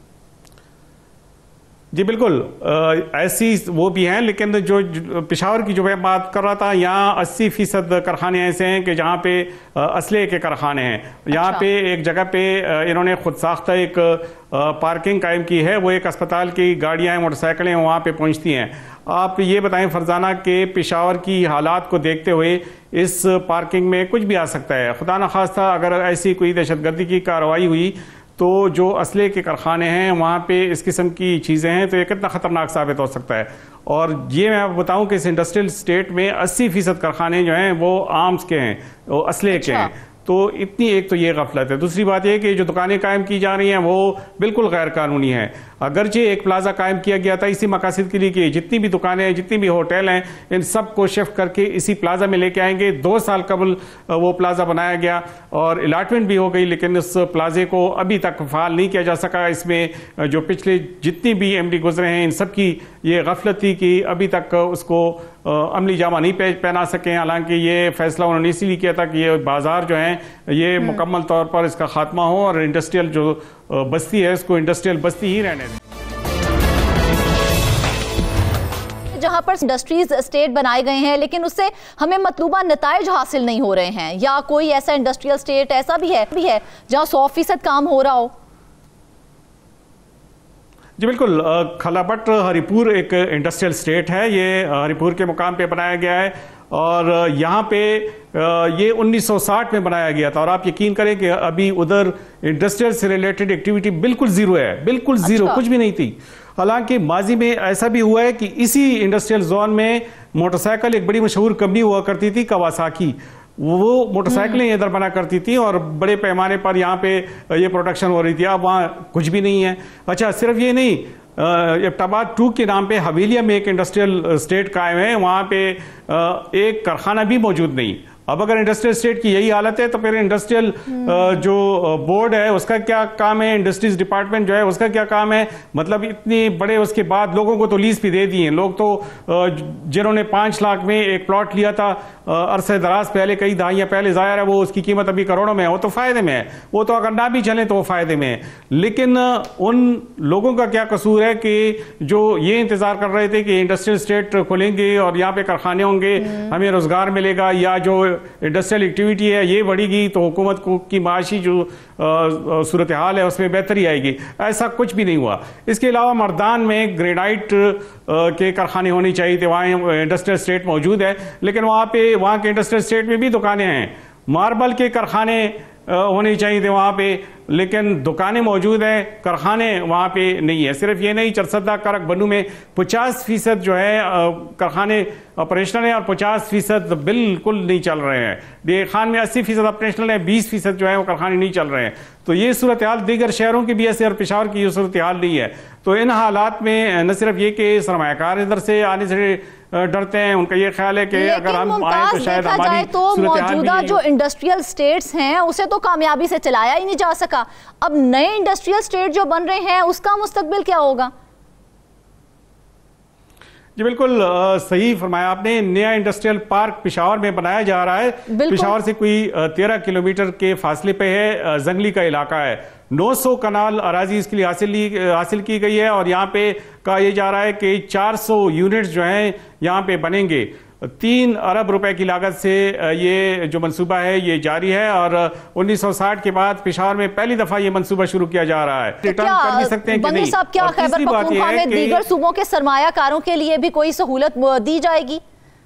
Speaker 4: جی بالکل ایسی وہ بھی ہیں، لیکن جو پشاور کی جو میں بات کر رہا تھا یہاں اسی فیصد کارخانے ایسے ہیں کہ جہاں پہ اسلحے کے کارخانے ہیں. یہاں پہ ایک جگہ پہ انہوں نے خود ساختہ ایک پارکنگ قائم کی ہے، وہ ایک اسپتال کی گاڑیاں موٹر سائیکلیں وہاں پہ پہنچتی ہیں. آپ یہ بتائیں فرزانہ کہ پشاور کی حالات کو دیکھتے ہوئے اس پارکنگ میں کچھ بھی آ سکتا ہے. خدا نخواستہ اگر ایسی کوئی دہشت گردی کی کارروائی ہوئی تو جو اسلحے کے کارخانے ہیں وہاں پہ اس قسم کی چیزیں ہیں تو یہ کتنا خطرناک ثابت ہو سکتا ہے. اور یہ میں آپ بتاؤں کہ اس انڈسٹریل اسٹیٹ میں اسی فیصد کارخانے جو ہیں وہ آرمز کے ہیں، وہ اسلحے کے ہیں. تو اتنی ایک تو یہ غفلت ہے. دوسری بات یہ کہ جو دکانیں قائم کی جا رہی ہیں وہ بالکل غیر قانونی ہیں. اگرچہ ایک پلازا قائم کیا گیا تھا اسی مقاصد کے لیے کہ جتنی بھی دکانیں ہیں جتنی بھی ہوٹل ہیں ان سب کو شفٹ کر کے اسی پلازا میں لے کے آئیں گے. دو سال قبل وہ پلازا بنایا گیا اور الاٹمنٹ بھی ہو گئی, لیکن اس پلازے کو ابھی تک فعال نہیں کیا جا سکا. اس میں جو پچھلے جتنی بھی ایم ڈی گزرے ہیں ان سب کی یہ غفلت تھی کہ ابھی تک اس کو عملی جامہ نہیں پہنا سکے. حالانکہ یہ فیصلہ انہوں نے اسی لیے کیا تھا کہ یہ بازار جو ہیں یہ مکمل طور پر اس کا خاتمہ ہو اور انڈسٹریل جو بستی ہے اس کو انڈسٹریل بستی ہی رہنے دیں.
Speaker 1: جہاں پر انڈسٹریز اسٹیٹ بنائے گئے ہیں لیکن اس سے ہمیں مطلوبہ نتائج حاصل نہیں ہو رہے ہیں, یا کوئی ایسا انڈسٹریل اسٹیٹ ایسا بھی ہے بھی ہے جہاں سو فیصد کام ہو رہا ہو؟
Speaker 4: جی بالکل, کھلا بٹ ہری پور ایک انڈسٹریل اسٹیٹ ہے. یہ ہری پور کے مقام پہ بنایا گیا ہے اور یہاں پہ یہ انیس سو ساٹھ میں بنایا گیا تھا, اور آپ یقین کریں کہ ابھی ادھر انڈسٹریل سے ریلیٹڈ ایکٹیویٹی بالکل زیرو ہے, بالکل زیرو, کچھ بھی نہیں تھی. حالانکہ ماضی میں ایسا بھی ہوا ہے کہ اسی انڈسٹریل زون میں موٹر سائیکل ایک بڑی مشہور کمپنی ہوا کرتی تھی کواساکی, وہ موٹر سائیکلیں ادھر بنا کرتی تھی اور بڑے پیمانے پر یہاں پہ یہ پروڈکشن ہو رہی تھی. اب وہاں کچھ بھی نہیں ہے. اچھا, صرف یہ نہیں, ابٹاباد ٹو کے نام پہ حویلیہ میں ایک انڈسٹریل اسٹیٹ قائم ہے, وہاں پہ ایک کارخانہ بھی موجود نہیں. اب اگر انڈسٹریل اسٹیٹ کی یہی حالت ہے تو پھر انڈسٹریل جو بورڈ ہے اس کا کیا کام ہے, انڈسٹریز ڈپارٹمنٹ جو ہے اس کا کیا کام ہے؟ مطلب اتنے بڑے اس کے بعد لوگوں کو تو لیز بھی دے دی ہیں. لوگ تو جنہوں نے پانچ لاکھ میں ایک پلاٹ لیا تھا عرصہ دراز پہلے, کئی دہائیاں پہلے, ظاہر ہے وہ اس کی قیمت ابھی کروڑوں میں ہے, وہ تو فائدے میں ہے, وہ تو اگر نہ بھی چلیں تو وہ فائدے میں ہے. لیکن ان لوگوں کا کیا قصور ہے کہ جو یہ انتظار کر رہے تھے کہ انڈسٹریل اسٹیٹ کھولیں گے اور یہاں پہ کارخانے ہوں گے, ہمیں روزگار ملے گا, یا جو انڈسٹریل ایکٹیویٹی ہے یہ بڑھے گی تو حکومت کی معاشی جو صورتحال ہے اس میں بہتری آئے گی. ایسا کچھ بھی نہیں ہوا. اس کے علاوہ مردان میں گرینائٹ کے کارخانے ہونی چاہیے تھے, وہاں انڈسٹریل اسٹیٹ موجود ہے, لیکن وہاں پہ وہاں کے انڈسٹریل اسٹیٹ میں بھی دکانیں ہیں. ماربل کے کارخانے ہونے چاہیے تھے وہاں پہ, لیکن دکانیں موجود ہیں, کارخانے وہاں پہ نہیں ہے. صرف یہ نہیں, چرسدہ کرک بنو میں پچاس فیصد جو ہے کارخانے آپریشنل ہیں اور پچاس فیصد بالکل نہیں چل رہے ہیں. ڈی خان میں اسی فیصد آپریشنل ہیں, بیس فیصد جو ہے وہ کارخانے نہیں چل رہے ہیں. تو یہ صورتحال دیگر شہروں کی بھی ایسے اور پشاور کی یہ صورتحال نہیں ہے. تو ان حالات میں نہ صرف یہ کہ سرمایہ کار ادھر سے آنے سے ڈرتے ہیں, ان کا یہ خیال ہے کہ اگر ہم آئیں تو شاید ہماری
Speaker 1: موجودہ جو انڈسٹریل اسٹیٹس ہیں اسے تو کامیابی سے چلایا ہی نہیں جا سکا. اب نئے انڈسٹریل اسٹیٹ جو بن رہے ہیں اس کا مستقبل کیا ہوگا؟
Speaker 4: جی بالکل صحیح فرمایا آپ نے. نیا انڈسٹریل پارک پشاور میں بنایا جا رہا ہے. پشاور سے کوئی تیرہ کلومیٹر کے فاصلے پہ ہے, زنگلی کا علاقہ ہے. نو سو کنال اراضی اس کے لیے حاصل حاصل کی گئی ہے اور یہاں پہ کہا یہ جا رہا ہے کہ چار سو یونٹس جو ہیں یہاں پہ بنیں گے. تین ارب روپے کی لاگت سے یہ جو منصوبہ ہے یہ جاری ہے اور انیس سو ساٹھ کے بعد پشاور میں پہلی دفعہ یہ منصوبہ شروع کیا جا رہا ہے. ریٹرن کر بھی سکتے ہیں کہ نہیں.
Speaker 1: صاحب, کیا خیبر پختونخوا میں دیگر صوبوں کے سرمایہ کاروں کے لیے بھی کوئی سہولت دی جائے گی؟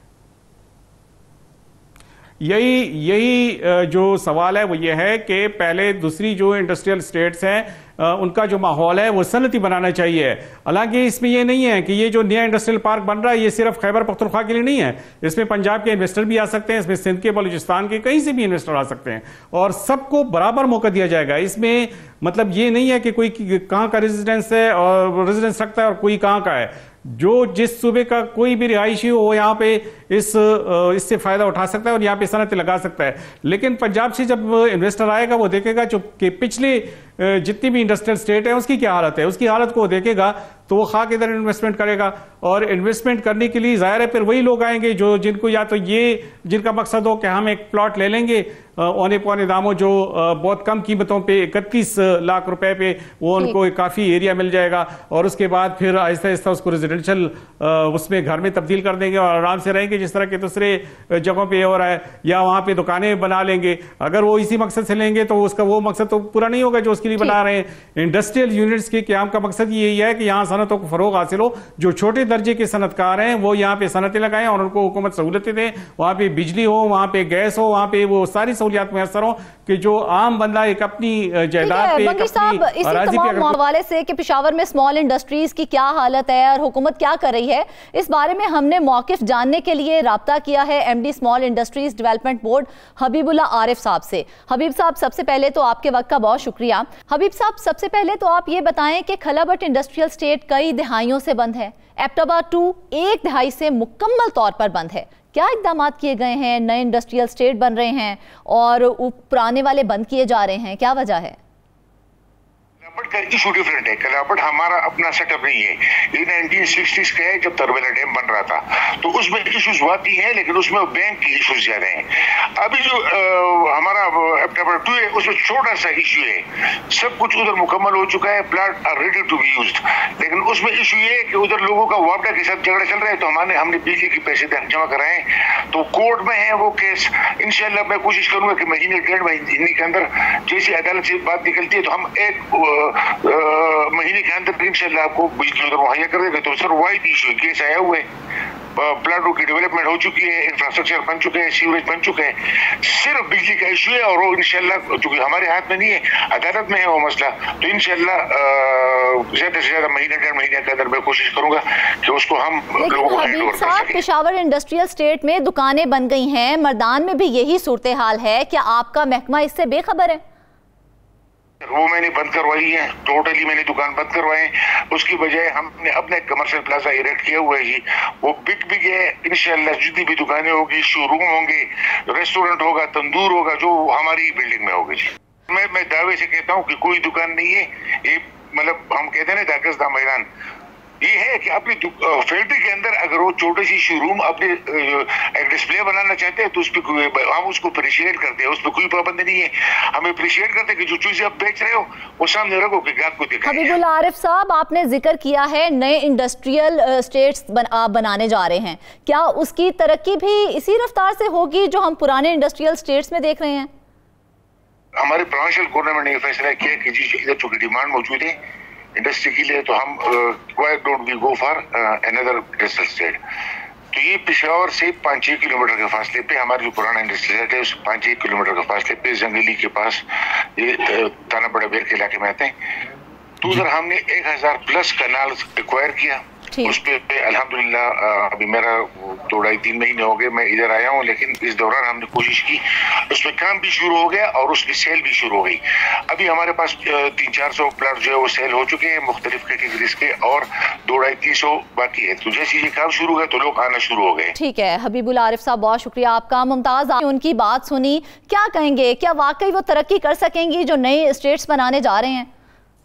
Speaker 4: یہی یہی جو سوال ہے وہ یہ ہے کہ پہلے دوسری جو انڈسٹریل اسٹیٹس ہیں ان کا جو ماحول ہے وہ صنعتی بنانا چاہیے. حالانکہ اس میں یہ نہیں ہے کہ یہ جو نیا انڈسٹریل پارک بن رہا ہے یہ صرف خیبر پختونخوا کے لیے نہیں ہے. اس میں پنجاب کے انویسٹر بھی آ سکتے ہیں, اس میں سندھ کے, بلوچستان کے, کہیں سے بھی انویسٹر آ سکتے ہیں اور سب کو برابر موقع دیا جائے گا. اس میں مطلب یہ نہیں ہے کہ کوئی کہاں کا ریزیڈنس ہے اور ریزیڈنس رکھتا ہے اور کوئی کہاں کا ہے. جو جس صوبے کا کوئی بھی رہائشی ہو وہ یہاں پہ اس اس سے فائدہ اٹھا سکتا ہے اور یہاں پہ صنعتیں لگا سکتا ہے. لیکن پنجاب سے جب انویسٹر آئے گا وہ دیکھے گا کہ پچھلے جتنی بھی انڈسٹریل اسٹیٹ ہے اس کی کیا حالت ہے, اس کی حالت کو دیکھے گا تو وہ خاک ادھر انویسٹمنٹ کرے گا. اور انویسٹمنٹ کرنے کے لیے ظاہر ہے پھر وہی لوگ آئیں گے جو جن کو یا تو یہ جن کا مقصد ہو کہ ہم ایک پلاٹ لے لیں گے اونے پونے داموں جو بہت کم قیمتوں پہ اکتیس لاکھ روپے پہ, وہ ان کو کافی ایریا مل جائے گا اور اس کے بعد پھر آہستہ آہستہ اس کو ریزیڈنشل اس میں گھر میں تبدیل کر دیں گے اور آرام سے رہیں گے جس طرح کے دوسرے جگہوں پہ ہو رہا ہے, یا وہاں پہ دکانیں بنا لیں گے. اگر وہ اسی مقصد سے لیں گے تو اس کا وہ مقصد تو پورا نہیں ہوگا جو اس کے لیے بنا رہے ہیں. انڈسٹریل یونٹس کے قیام کا مقصد یہی ہے کہ یہاں صنعتوں کو فروغ حاصل ہو. جو چھوٹے درجے کے صنعت کار ہیں وہ یہاں پہ صنعتیں لگائیں اور ان کو حکومت سہولتیں دیں, وہاں پہ بجلی ہو, وہاں پہ گیس ہو, وہاں پہ وہ ساری سہولیات میسر ہوں کہ جو عام بندہ ایک اپنی جائیداد پہ,
Speaker 1: بنگش صاحب, اسی تمام حوالے سے کہ پشاور میں اسمال انڈسٹریز کی کیا حالت ہے اور حکومت کیا کر رہی ہے, اس بارے میں ہم نے موقف جاننے کے لیے رابطہ کیا ہے M D small industries development board Habib Ullah Arif صاحب سے. حبیب صاحب, سب سے پہلے تو آپ کے وقت کا بہت شکریہ. حبیب صاحب, سب سے پہلے تو آپ یہ بتائیں کہ کھلا بٹ انڈسٹریل اسٹیٹ کئی دہائیوں سے بند ہے, ایپٹابا ٹو ایک دہائی سے مکمل طور پر بند ہے. کیا اقدامات کیے گئے ہیں؟ نئے انڈسٹریل اسٹیٹ بن رہے ہیں اور پرانے والے بند کیے جا رہے ہیں, کیا وجہ ہے؟
Speaker 5: کلاپٹ کا ایشو ڈیفرنٹ ہے. کلاپٹ ہمارا اپنا سیٹ اپ نہیں ہے, یہ نائنٹین سکسٹیز کا ہے جب تربیلا ڈیم بن رہا تھا, تو اس میں ایشوز واقعی ہیں لیکن اس میں بینک کی ایشوز زیادہ ہیں. ابھی جو ہمارا ایپٹابا ٹو ہے اس میں چھوٹا سا ایشو ہے, سب کچھ ادھر مکمل ہو چکا ہے, plant are ready to be used, لیکن اس میں ایشو یہ ہے کہ ادھر لوگوں کا وابڈا کے ساتھ جھگڑا چل رہا ہے, تو ہمارے ہم نے بجلی کے پیسے جمع کرائے ہیں تو کورٹ میں ہے وہ کیس. انشاءاللہ میں کوشش کروں گا کہ مہینے ڈیڑھ مہینے کے اندر جیسی عدالت سے بات نکلتی ہے تو ہم ایک مہینے کے اندر انشاءاللہ آپ کو بجلی ادھر مہیا کر دے گا. تو سر وائڈ ایشو ہے, کیس آیا ہوا ہے, پلانٹوں کی ڈیولپمنٹ ہو چکی ہے, انفراسٹرکچر بن چکے ہیں, سیوریج بن چکے ہیں, صرف بجلی کا ایشو ہے اور وہ انشاءاللہ چونکہ ہمارے ہاتھ میں نہیں ہے, عدالت میں ہے وہ مسئلہ, تو انشاءاللہ زیادہ سے زیادہ مہینے ڈیڑھ مہینے کے اندر میں کوشش کروں گا کہ اس کو ہم لوگوں کو ہینڈ اوور کر سکیں.
Speaker 1: پشاور انڈسٹریل اسٹیٹ میں دکانیں بن گئی ہیں, مردان میں بھی یہی صورتحال ہے, کیا آپ کا محکمہ اس سے بے خبر ہے؟
Speaker 5: وہ میں نے بند کروائی ہے, ٹوٹلی میں نے دکان بند کروائے, اس کی بجائے ہم نے اپنے کمرشل پلازا ایریکٹ کیا ہوا ہے جی, وہ بگ بگ ہے. انشاءاللہ جتنی بھی دکانیں ہوگی, شو روم ہوں گے, ریسٹورنٹ ہوگا, تندور ہوگا, جو ہماری بلڈنگ میں ہوگی جی. میں میں دعوے سے کہتا ہوں کہ کوئی دکان نہیں ہے, یہ مطلب ہم کہتے ہیں نا داکس دا میدان, یہ ہے کہ اپنی فیکٹری کے اندر اگر وہ چھوٹی سی شو روم اپنے ایک ڈسپلے بنانا چاہتے ہیں تو اس پہ ہم اس کو اپریشیٹ کرتے ہیں, اس پہ کوئی پابندی نہیں ہے, ہم اپریشیٹ کرتے ہیں کہ جو چیزیں آپ بیچ رہے ہو وہ سامنے رکھو کہ گاہک کو دکھائیں.
Speaker 1: حبیب اللہ عارف صاحب, آپ نے ذکر کیا ہے نئے انڈسٹریل اسٹیٹس آپ بنانے جا رہے ہیں, کیا اس کی ترقی بھی اسی رفتار سے ہوگی جو ہم پرانے انڈسٹریل اسٹیٹس میں دیکھ رہے ہیں؟
Speaker 5: ہمارے پروونشل گورنمنٹ نے یہ فیصلہ کیا کہ جی ادھر چونکہ ڈیمانڈ موجود ہے انڈسٹری کے لیے, تو ہم why don't we go for another industrial estate. تو یہ پشاور سے پانچ چھ کلو میٹر کے فاصلے پہ ہمارا جو پرانا انڈسٹریل اسٹیٹ ہے اس پانچ چھ کلو میٹر کے فاصلے پہ زنگیلی کے پاس, یہ تانا بڑا بیر کے علاقے میں آتے ہیں. تو ادھر ہم نے ایک ہزار پلس کنال ایکوائر کیا, اس پہ الحمدللہ ابھی میرا دو ڈھائی تین مہینے ہو گئے میں ادھر آیا ہوں, لیکن اس دوران ہم نے کوشش کی, اس پہ کام بھی شروع ہو گیا اور اس کی سیل بھی شروع ہو گئی. ابھی ہمارے پاس تین چار سو پلاٹ جو ہے وہ سیل ہو چکے ہیں مختلف کیٹیگریز کے, اور دو ڈھائی تین سو باقی ہے. تو جیسے یہ کام شروع ہوا تو لوگ آنا شروع ہو گئے.
Speaker 1: ٹھیک ہے حبیب اللہ عارف صاحب, بہت شکریہ آپ کا. ممتاز, ان کی بات سنی, کیا کہیں گے, کیا واقعی وہ ترقی کر سکیں گی جو نئے اسٹیٹس بنانے جا رہے ہیں؟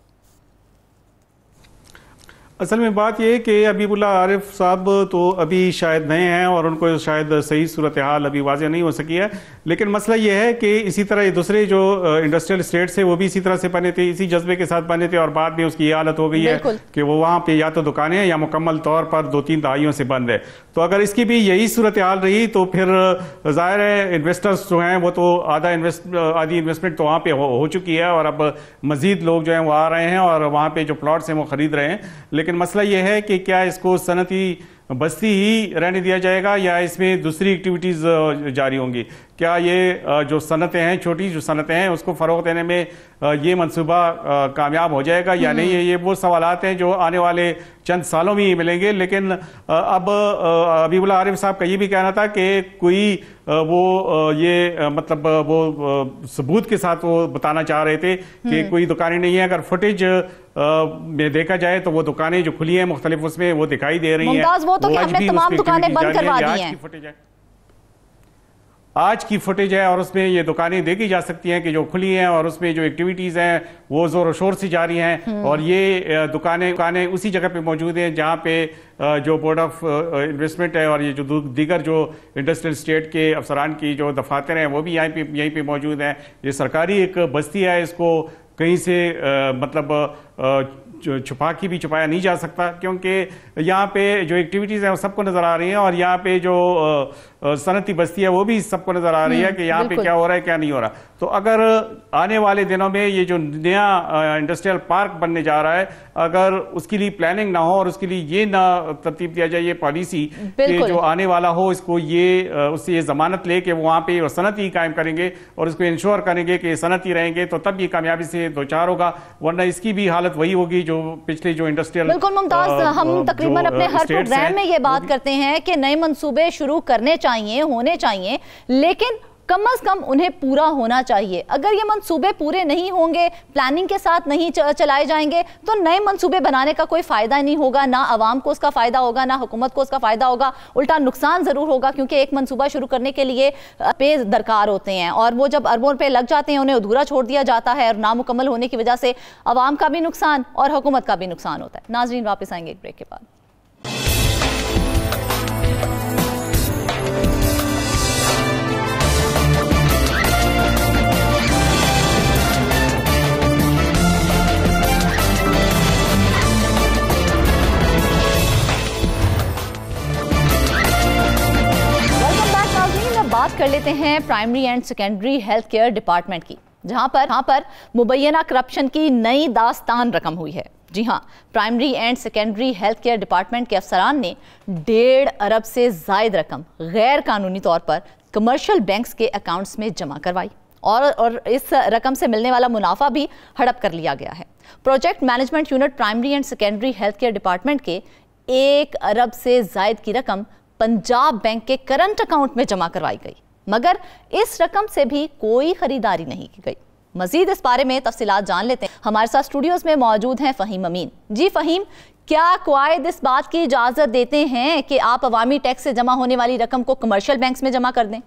Speaker 4: اصل میں بات یہ ہے کہ حبیب اللہ عارف صاحب تو ابھی شاید نئے ہیں اور ان کو شاید صحیح صورتحال ابھی واضح نہیں ہو سکی ہے, لیکن مسئلہ یہ ہے کہ اسی طرح یہ دوسرے جو انڈسٹریل اسٹیٹس ہیں وہ بھی اسی طرح سے بنے تھے, اسی جذبے کے ساتھ بنے تھے, اور بعد میں اس کی یہ حالت ہو گئی ہے کہ وہ وہاں پہ یا تو دکانیں ہیں یا مکمل طور پر دو تین دہائیوں سے بند ہے. تو اگر اس کی بھی یہی صورتحال رہی تو پھر ظاہر ہے انویسٹرز جو ہیں وہ تو آدھا انویسٹ آدھی انویسٹمنٹ تو وہاں پہ ہو چکی ہے, اور اب مزید لوگ جو ہیں وہ آ رہے ہیں اور وہاں پہ جو پلاٹس ہیں وہ خرید رہے ہیں. لیکن مسئلہ یہ ہے کہ کیا اس کو صنعتی بستی ہی رہنے دیا جائے گا یا اس میں دوسری ایکٹیویٹیز جاری ہوں گی؟ کیا یہ جو صنعتیں ہیں, چھوٹی جو صنعتیں ہیں, اس کو فروغ دینے میں یہ منصوبہ کامیاب ہو جائے گا یا نہیں؟ یہ وہ سوالات ہیں جو آنے والے چند سالوں میں ہی ملیں گے. لیکن اب حبیب اللہ عارف صاحب کا یہ بھی کہنا تھا کہ کوئی وہ یہ مطلب وہ ثبوت کے ساتھ وہ بتانا چاہ رہے تھے کہ کوئی دکانیں نہیں ہیں. اگر فوٹیج میں دیکھا جائے تو وہ دکانیں جو کھلی ہیں مختلف اس میں وہ دکھائی دے رہی ہیں.
Speaker 1: ممتاز, وہ تو کہ ہم نے تمام دکانیں بند کروا دی ہیں.
Speaker 4: آج کی فوٹیج ہے اور اس میں یہ دکانیں دیکھی جا سکتی ہیں کہ جو کھلی ہیں اور اس میں جو ایکٹیویٹیز ہیں وہ زور و شور سے جاری ہیں, اور یہ دکانیں دکانیں اسی جگہ پہ موجود ہیں جہاں پہ جو بورڈ آف انویسٹمنٹ ہے اور یہ جو دیگر جو انڈسٹریل اسٹیٹ کے افسران کی جو دفاتر ہیں وہ بھی یہیں پہ یہیں پہ موجود ہیں. یہ سرکاری ایک بستی ہے, اس کو کہیں سے مطلب چھپا کے بھی چھپایا نہیں جا سکتا, کیونکہ یہاں پہ جو ایکٹیویٹیز ہیں وہ سب کو نظر آ رہی ہیں, اور یہاں پہ جو صنعتی بستی ہے وہ بھی سب کو نظر آ رہی ہے کہ یہاں پہ کیا ہو رہا ہے کیا نہیں ہو رہا. تو اگر آنے والے دنوں میں یہ جو نیا انڈسٹریل پارک بننے جا رہا ہے اگر اس کے لیے پلاننگ نہ ہو اور اس کے لیے یہ نہ ترتیب دیا جائے یہ پالیسی کہ جو آنے والا ہو اس کو یہ اس سے یہ ضمانت لے کہ وہاں پہ صنعت ہی قائم کریں گے اور اس کو انشور کریں گے کہ صنعت ہی رہیں گے تو تب یہ کامیابی سے دوچار ہوگا، ورنہ اس کی بھی حالت وہی ہوگی جو پچھلے جو انڈسٹریل
Speaker 1: بالکل ممتاز. ہم تقریباً اپنے ہر پروگرام میں یہ بات کرتے ہیں کہ نئے منصوبے شروع کرنے چاہیے، ہونے چاہیے، لیکن کم از کم انہیں پورا ہونا چاہیے. اگر یہ منصوبے پورے نہیں ہوں گے، پلاننگ کے ساتھ نہیں چلائے جائیں گے تو نئے منصوبے بنانے کا کوئی فائدہ نہیں ہوگا، نہ عوام کو اس کا فائدہ ہوگا، نہ حکومت کو اس کا فائدہ ہوگا، الٹا نقصان ضرور ہوگا، کیونکہ ایک منصوبہ شروع کرنے کے لیے پے درکار ہوتے ہیں اور وہ جب اربوں پہ لگ جاتے ہیں انہیں ادھورا چھوڑ دیا جاتا ہے اور نامکمل ہونے کی وجہ سے عوام کا بھی نقصان اور حکومت کا بھی نقصان ہوتا ہے. ناظرین واپس آئیں گے ایک بریک کے بعد. بات کر لیتے ہیں primary and secondary health care department کی، جہاں پر جہاں پر مبینہ کرپشن کی نئی داستان رقم ہوئی ہے. جی ہاں، primary and secondary health care department کے افسران نے ڈیڑھ ارب سے زائد رقم غیر قانونی طور پر کمرشل بینکس کے اکاؤنٹس میں جمع کروائی اور اور اس رقم سے ملنے والا منافع بھی ہڑپ کر لیا گیا ہے. Project management unit primary and secondary health care department کے ایک ارب سے زائد کی رقم پنجاب بینک کے کرنٹ اکاؤنٹ میں جمع کروائی گئی، مگر اس رقم سے بھی کوئی خریداری نہیں کی گئی. مزید اس بارے میں تفصیلات جان لیتے ہیں. ہمارے ساتھ اسٹوڈیوز میں موجود ہیں فہیم امین. جی فہیم، کیا قواعد اس بات کی اجازت دیتے ہیں کہ آپ عوامی ٹیکس سے جمع ہونے والی رقم کو کمرشل بینکس میں جمع کر دیں؟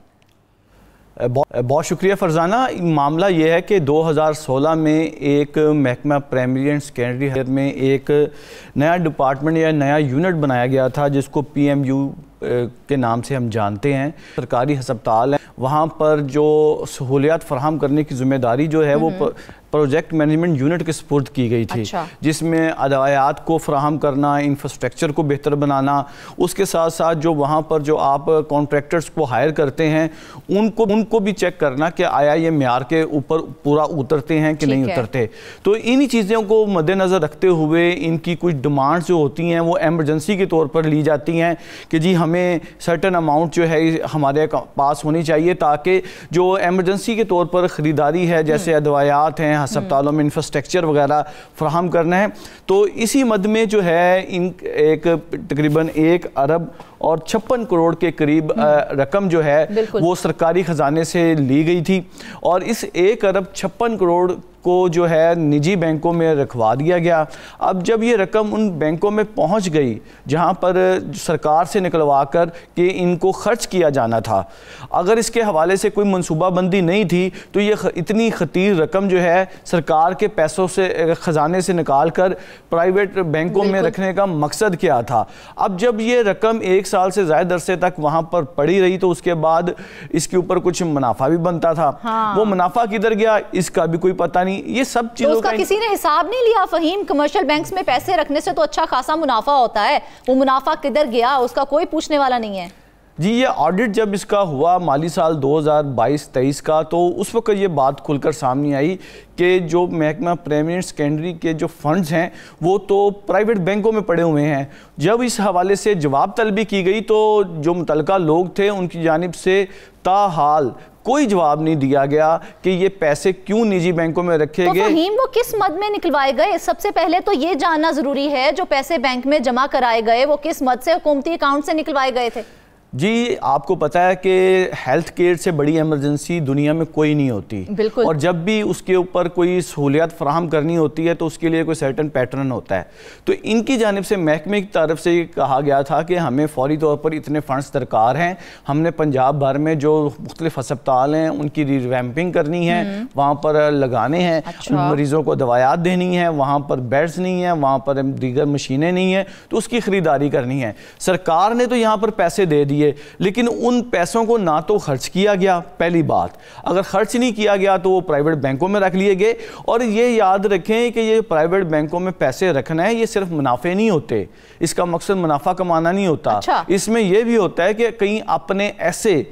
Speaker 6: بہت شکریہ فرزانہ. معاملہ یہ ہے کہ دو ہزار سولہ میں ایک محکمہ پرائمری اینڈ سیکنڈری ہیلتھ میں ایک نیا ڈپارٹمنٹ یا نیا یونٹ بنایا گیا تھا جس کو پی ایم یو کے نام سے ہم جانتے ہیں. سرکاری ہسپتال ہیں، وہاں پر جو سہولیات فراہم کرنے کی ذمہ داری جو ہے وہ پروجیکٹ مینجمنٹ یونٹ کے سپرد کی گئی تھی، جس میں ادویات کو فراہم کرنا، انفراسٹرکچر کو بہتر بنانا، اس کے ساتھ ساتھ جو وہاں پر جو آپ کانٹریکٹرز کو ہائر کرتے ہیں ان کو ان کو بھی چیک کرنا کہ آیا یہ معیار کے اوپر پورا اترتے ہیں کہ نہیں اترتے. تو انہی چیزوں کو مد نظر رکھتے ہوئے ان کی کچھ ڈیمانڈز جو ہوتی ہیں وہ ایمرجنسی کے طور پر لی جاتی ہیں کہ جی ہمیں سرٹن اماؤنٹ جو ہے ہمارے پاس ہونی چاہیے تاکہ جو ایمرجنسی کے طور پر خریداری ہے جیسے ادویات ہیں، ہسپتالوں میں انفراسٹرکچر وغیرہ فراہم کرنا ہے. تو اسی مد میں جو ہے ان ایک تقریباً ایک ارب اور چھپن کروڑ کے قریب رقم جو ہے وہ سرکاری خزانے سے لی گئی تھی اور اس ایک ارب چھپن کروڑ کو جو ہے نجی بینکوں میں رکھوا دیا گیا. اب جب یہ رقم ان بینکوں میں پہنچ گئی جہاں پر سرکار سے نکلوا کر کہ ان کو خرچ کیا جانا تھا، اگر اس کے حوالے سے کوئی منصوبہ بندی نہیں تھی تو یہ اتنی خطیر رقم جو ہے سرکار کے پیسوں سے خزانے سے نکال کر پرائیویٹ بینکوں میں رکھنے کا مقصد کیا تھا. اب جب یہ رقم ایک سال سے زائد عرصے تک وہاں پر پڑی رہی تو اس کے بعد اس کے اوپر کچھ منافع بھی بنتا تھا. وہ منافع کدھر گیا اس کا بھی کوئی پتہ نہیں. یہ سب چیزوں
Speaker 1: کا کسی نے حساب نہیں لیا فہیم. کمرشل بینکس میں پیسے رکھنے سے تو اچھا خاصا منافع ہوتا ہے، وہ منافع کدھر گیا اس کا کوئی پوچھنے والا نہیں ہے.
Speaker 6: جی یہ آڈٹ جب اس کا ہوا مالی سال دو ہزار بائیس تیئیس کا تو اس وقت یہ بات کھل کر سامنے آئی کہ جو محکمہ پرائمری اینڈ سیکنڈری کے جو فنڈز ہیں وہ تو پرائیویٹ بینکوں میں پڑے ہوئے ہیں. جب اس حوالے سے جواب طلبی کی گئی تو جو متعلقہ لوگ تھے ان کی جانب سے تاحال کوئی جواب نہیں دیا گیا کہ یہ پیسے کیوں نجی بینکوں میں رکھے گئے.
Speaker 1: تو فہیم وہ کس مد میں نکلوائے گئے؟ سب سے پہلے تو یہ جاننا ضروری ہے جو پیسے بینک میں جمع کرائے گئے وہ کس مد سے حکومتی اکاؤنٹ سے نکلوائے گئے تھے؟
Speaker 6: جی آپ کو پتہ ہے کہ ہیلتھ کیئر سے بڑی ایمرجنسی دنیا میں کوئی نہیں ہوتی، اور جب بھی اس کے اوپر کوئی سہولیات فراہم کرنی ہوتی ہے تو اس کے لیے کوئی سرٹن پیٹرن ہوتا ہے. تو ان کی جانب سے محکمے کی طرف سے یہ کہا گیا تھا کہ ہمیں فوری طور پر اتنے فنڈز درکار ہیں، ہم نے پنجاب بھر میں جو مختلف ہسپتال ہیں ان کی ری ریویمپنگ کرنی ہے، وہاں پر لگانے ہیں، مریضوں کو دوائیات دینی ہیں، وہاں پر بیڈز نہیں ہیں، وہاں پر دیگر مشینیں نہیں ہیں، تو اس کی خریداری کرنی ہے. سرکار نے تو یہاں پر پیسے دے دیے لیکن ان پیسوں کو نہ تو خرچ کیا گیا. پہلی بات اگر خرچ نہیں کیا گیا تو وہ پرائیویٹ بینکوں میں رکھ لیے گئے. اور یہ یاد رکھیں کہ یہ پرائیویٹ بینکوں میں پیسے رکھنا ہے یہ صرف منافع نہیں ہوتے، اس کا مقصد منافع کمانا نہیں ہوتا. اس میں یہ بھی ہوتا ہے کہ کہیں اپنے ایسے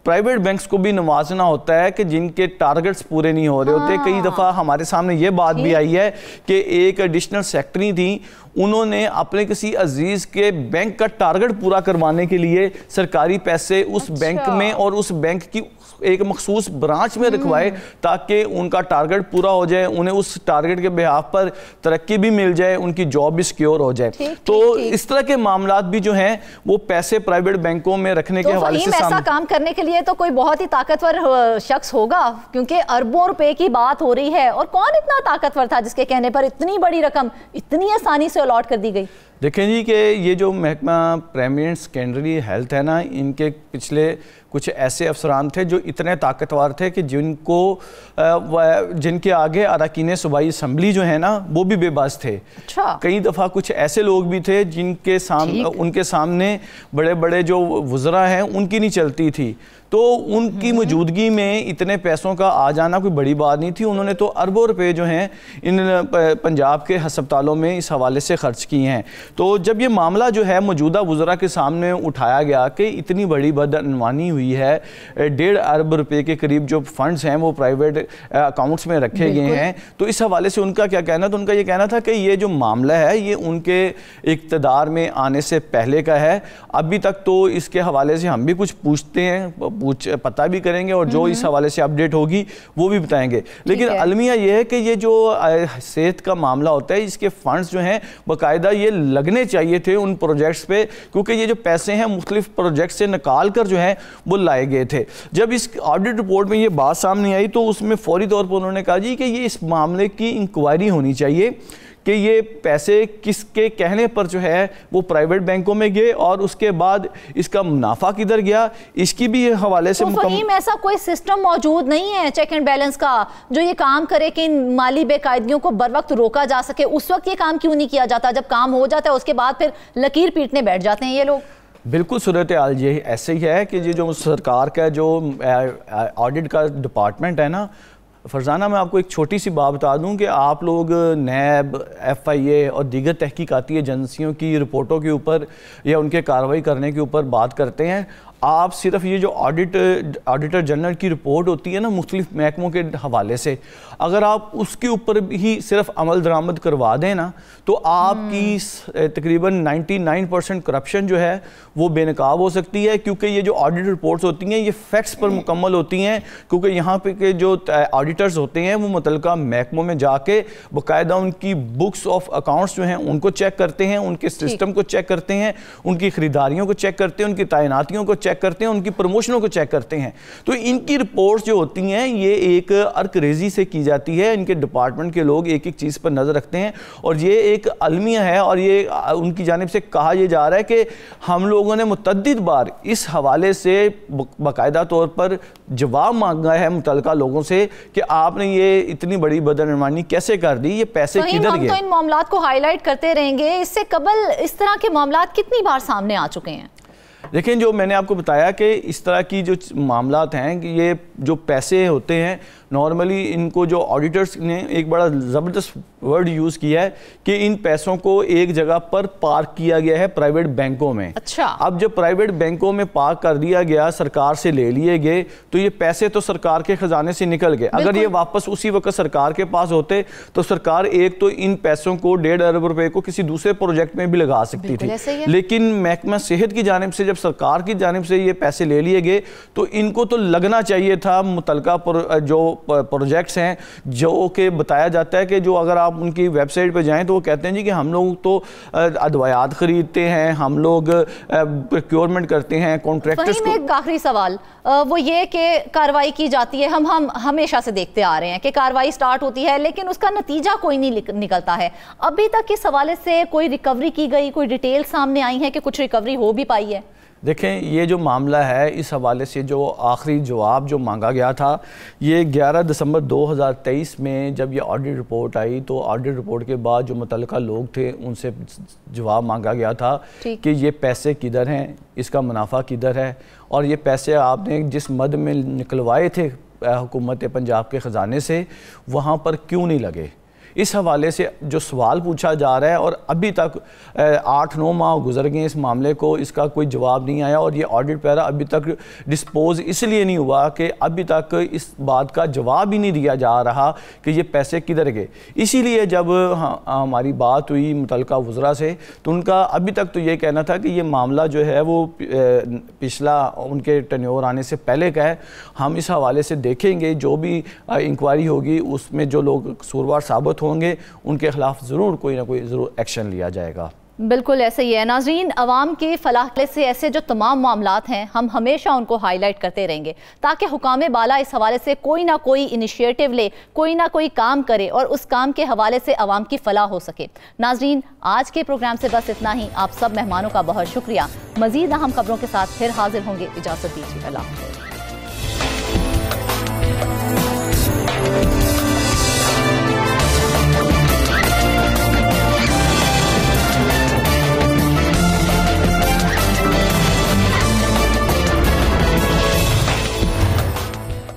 Speaker 6: پرائیویٹ بینکس کو بھی نوازنا ہوتا ہے کہ جن کے ٹارگٹس پورے نہیں ہو رہے ہوتے. کئی دفعہ ہمارے سامنے یہ بات بھی آئی ہے کہ ایک ایڈیشنل سیکٹری تھی, انہوں نے اپنے کسی عزیز کے بینک کا ٹارگٹ پورا کروانے کے لیے سرکاری پیسے اس بینک میں اور اس بینک کی ایک مخصوص برانچ میں رکھوائے تاکہ ان کا ٹارگٹ پورا ہو جائے, انہیں اس ٹارگٹ کے بہاف پر ترقی بھی مل جائے, ان کی جاب بھی سیکیور ہو جائے. تو اس طرح کے معاملات بھی جو ہیں وہ پیسے پرائیویٹ بینکوں میں رکھنے کے حوالے سے
Speaker 1: ایسا کام کرنے کے لیے تو کوئی بہت ہی طاقتور شخص ہوگا, کیونکہ اربوں روپے کی بات ہو رہی ہے, اور کون اتنا طاقتور تھا جس کے کہنے پر اتنی بڑی رقم اتنی آسانی سے الاٹ کر دی گئی؟
Speaker 6: دیکھیں جی کہ یہ جو محکمہ پرائمری اینڈ سیکنڈری ہیلتھ ہے نا, ان کے پچھلے کچھ ایسے افسران تھے جو اتنے طاقتور تھے کہ جن کو جن کے آگے اراکین صوبائی اسمبلی جو ہے نا وہ بھی بے بس تھے. کئی دفعہ کچھ ایسے لوگ بھی تھے جن کے سامنے ان کے سامنے بڑے بڑے جو وزراء ہیں ان کی نہیں چلتی تھی, تو ان کی موجودگی میں اتنے پیسوں کا آ جانا کوئی بڑی بات نہیں تھی. انہوں نے تو اربوں روپے جو ہیں ان پنجاب کے ہسپتالوں میں اس حوالے سے خرچ کیے ہیں. تو جب یہ معاملہ جو ہے موجودہ وزراء کے سامنے اٹھایا گیا کہ اتنی بڑی بدعنوانی ہوئی ہے, ڈیڑھ ارب روپے کے قریب جو فنڈز ہیں وہ پرائیویٹ اکاؤنٹس میں رکھے گئے ہیں, تو اس حوالے سے ان کا کیا کہنا تھا؟ ان کا یہ کہنا تھا کہ یہ جو معاملہ ہے یہ ان کے اقتدار میں آنے سے پہلے کا ہے. ابھی تک تو اس کے حوالے سے ہم بھی کچھ پوچھتے ہیں, پوچھ پتہ بھی کریں گے اور جو اس حوالے سے اپڈیٹ ہوگی وہ بھی بتائیں گے. لیکن المیہ یہ ہے کہ یہ جو صحت کا معاملہ ہوتا ہے اس کے فنڈز جو ہیں باقاعدہ یہ لگنے چاہیے تھے ان پروجیکٹس پہ, کیونکہ یہ جو پیسے ہیں مختلف پروجیکٹ سے نکال کر جو ہیں وہ لائے گئے تھے. جب اس آڈٹ رپورٹ میں یہ بات سامنے آئی تو اس میں فوری طور پر انہوں نے کہا جی کہ یہ اس معاملے کی انکوائری ہونی چاہیے کہ یہ پیسے کس کے کہنے پر جو ہے وہ پرائیویٹ بینکوں میں گئے اور اس کے بعد اس کا منافع کدھر گیا, اس کی بھی حوالے سے
Speaker 1: فہیم ایسا کوئی سسٹم موجود نہیں ہے چیک اینڈ بیلنس کا جو یہ کام کرے کہ ان مالی بے قاعدگیوں کو بر وقت روکا جا سکے؟ اس وقت یہ کام کیوں نہیں کیا جاتا جب کام ہو جاتا ہے اس کے بعد پھر لکیر پیٹنے بیٹھ جاتے ہیں یہ لوگ؟
Speaker 6: بالکل صورتحال یہ ایسے ہی ہے کہ یہ جو سرکار کا جو آڈٹ کا ڈپارٹمنٹ ہے نا فرزانہ, میں آپ کو ایک چھوٹی سی بات بتا دوں کہ آپ لوگ نیب, ایف آئی اے اور دیگر تحقیقاتی ایجنسیوں کی رپورٹوں کے اوپر یا ان کے کارروائی کرنے کے اوپر بات کرتے ہیں. آپ صرف یہ جو آڈٹ آڈیٹر جنرل کی رپورٹ ہوتی ہے نا مختلف محکموں کے حوالے سے, اگر آپ اس کے اوپر ہی صرف عمل درآمد کروا دیں نا تو آپ کی تقریباً نائنٹی نائن پرسنٹ کرپشن جو ہے وہ بے نقاب ہو سکتی ہے, کیونکہ یہ جو آڈٹ رپورٹس ہوتی ہیں یہ فیکٹس پر مکمل ہوتی ہیں, کیونکہ یہاں پہ کے جو آڈیٹرز ہوتے ہیں وہ متعلقہ محکموں میں جا کے باقاعدہ ان کی بکس آف اکاؤنٹس جو ہیں ان کو چیک کرتے ہیں, ان کے سسٹم کو چیک کرتے ہیں, ان کی خریداریوں کو چیک کرتے ہیں, ان کی تعیناتیوں کو چیک کرتے ہیں, ان کی پروموشنوں کو چیک کرتے ہیں. تو ان کی رپورٹس جو ہوتی ہیں یہ ایک ارک ریزی سے کی جاتی ہے, ان کے ڈپارٹمنٹ کے لوگ ایک ایک چیز پر نظر رکھتے ہیں اور یہ ایک المیہ ہے اور یہ ان کی جانب سے کہا یہ جا رہا ہے کہ ہم لوگوں نے متعدد بار اس حوالے سے باقاعدہ طور پر جواب مانگا ہے متعلقہ لوگوں سے کہ آپ نے یہ اتنی بڑی بدعنوانی کیسے کر دی, یہ پیسے کدھر گئے.
Speaker 1: ہم تو ان معاملات کو ہائی لائٹ کرتے رہیں گے, اس سے قبل اس طرح کے معاملات کتنی بار سامنے آ چکے ہیں؟
Speaker 6: دیکھیں جو میں نے آپ کو بتایا کہ اس طرح کی جو معاملات ہیں کہ یہ جو پیسے ہوتے ہیں نارملی ان کو جو آڈیٹرز نے ایک بڑا زبردست ورڈ یوز کیا ہے کہ ان پیسوں کو ایک جگہ پر پارک کیا گیا ہے پرائیویٹ بینکوں میں.
Speaker 1: اچھا,
Speaker 6: اب جب پرائیویٹ بینکوں میں پارک کر دیا گیا, سرکار سے لے لیے گئے, تو یہ پیسے تو سرکار کے خزانے سے نکل گئے. اگر یہ واپس اسی وقت سرکار کے پاس ہوتے تو سرکار ایک تو ان پیسوں کو ڈیڑھ ارب روپے کو کسی دوسرے پروجیکٹ میں بھی لگا سکتی تھی, لیکن محکمہ صحت کی جانب سے جب سرکار کی جانب سے یہ پیسے لے لیے گئے تو ان کو تو لگنا چاہیے تھا متعلقہ جو پروجیکٹس ہیں, جو کہ بتایا جاتا ہے کہ جو اگر آپ ان کی ویب سائٹ پہ جائیں تو وہ کہتے ہیں جی کہ ہم لوگ تو ادویات خریدتے ہیں, ہم لوگ پروکیورمنٹ کرتے ہیں کانٹریکٹرز کو.
Speaker 1: ایک آخری سوال وہ یہ کہ کارروائی کی جاتی ہے, ہم ہم ہمیشہ سے دیکھتے آ رہے ہیں کہ کارروائی سٹارٹ ہوتی ہے لیکن اس کا نتیجہ کوئی نہیں نکلتا ہے. ابھی تک اس حوالے سے کوئی ریکوری کی گئی, کوئی ڈیٹیل سامنے آئی ہے کہ کچھ ریکوری ہو بھی پائی ہے؟
Speaker 6: دیکھیں یہ جو معاملہ ہے اس حوالے سے جو آخری جواب جو مانگا گیا تھا یہ گیارہ دسمبر دو ہزار تیئیس میں جب یہ آڈٹ رپورٹ آئی تو آڈٹ رپورٹ کے بعد جو متعلقہ لوگ تھے ان سے جواب مانگا گیا تھا کہ یہ پیسے کدھر ہیں, اس کا منافع کدھر ہے, اور یہ پیسے آپ نے جس مد میں نکلوائے تھے حکومت پنجاب کے خزانے سے وہاں پر کیوں نہیں لگے. اس حوالے سے جو سوال پوچھا جا رہا ہے اور ابھی تک آٹھ نو ماہ گزر گئے اس معاملے کو، اس کا کوئی جواب نہیں آیا، اور یہ آڈٹ پیرا ابھی تک ڈسپوز اس لیے نہیں ہوا کہ ابھی تک اس بات کا جواب ہی نہیں دیا جا رہا کہ یہ پیسے کدھر گئے۔ اسی لیے جب ہماری بات ہوئی متعلقہ وزراء سے تو ان کا ابھی تک تو یہ کہنا تھا کہ یہ معاملہ جو ہے وہ پچھلا ان کے ٹینیور آنے سے پہلے کا ہے، ہم اس حوالے سے دیکھیں گے، جو بھی انکوائری ہوگی اس میں جو لوگ قصوروار ثابت ہوں گے ان کے خلاف ضرور کوئی نہ کوئی ضرور ایکشن لیا جائے گا۔
Speaker 1: بالکل ایسے ہی ہے ناظرین، عوام کے فلاح سے ایسے جو تمام معاملات ہیں ہم ہمیشہ ان کو ہائی لائٹ کرتے رہیں گے تاکہ حکام بالا اس حوالے سے کوئی نہ کوئی انیشیٹو لے، کوئی نہ کوئی کام کرے اور اس کام کے حوالے سے عوام کی فلاح ہو سکے۔ ناظرین آج کے پروگرام سے بس اتنا ہی، آپ سب مہمانوں کا بہت شکریہ، مزید اہم خبروں کے ساتھ پھر حاضر ہوں گے، اجازت دیجیے، اللہ حافظ۔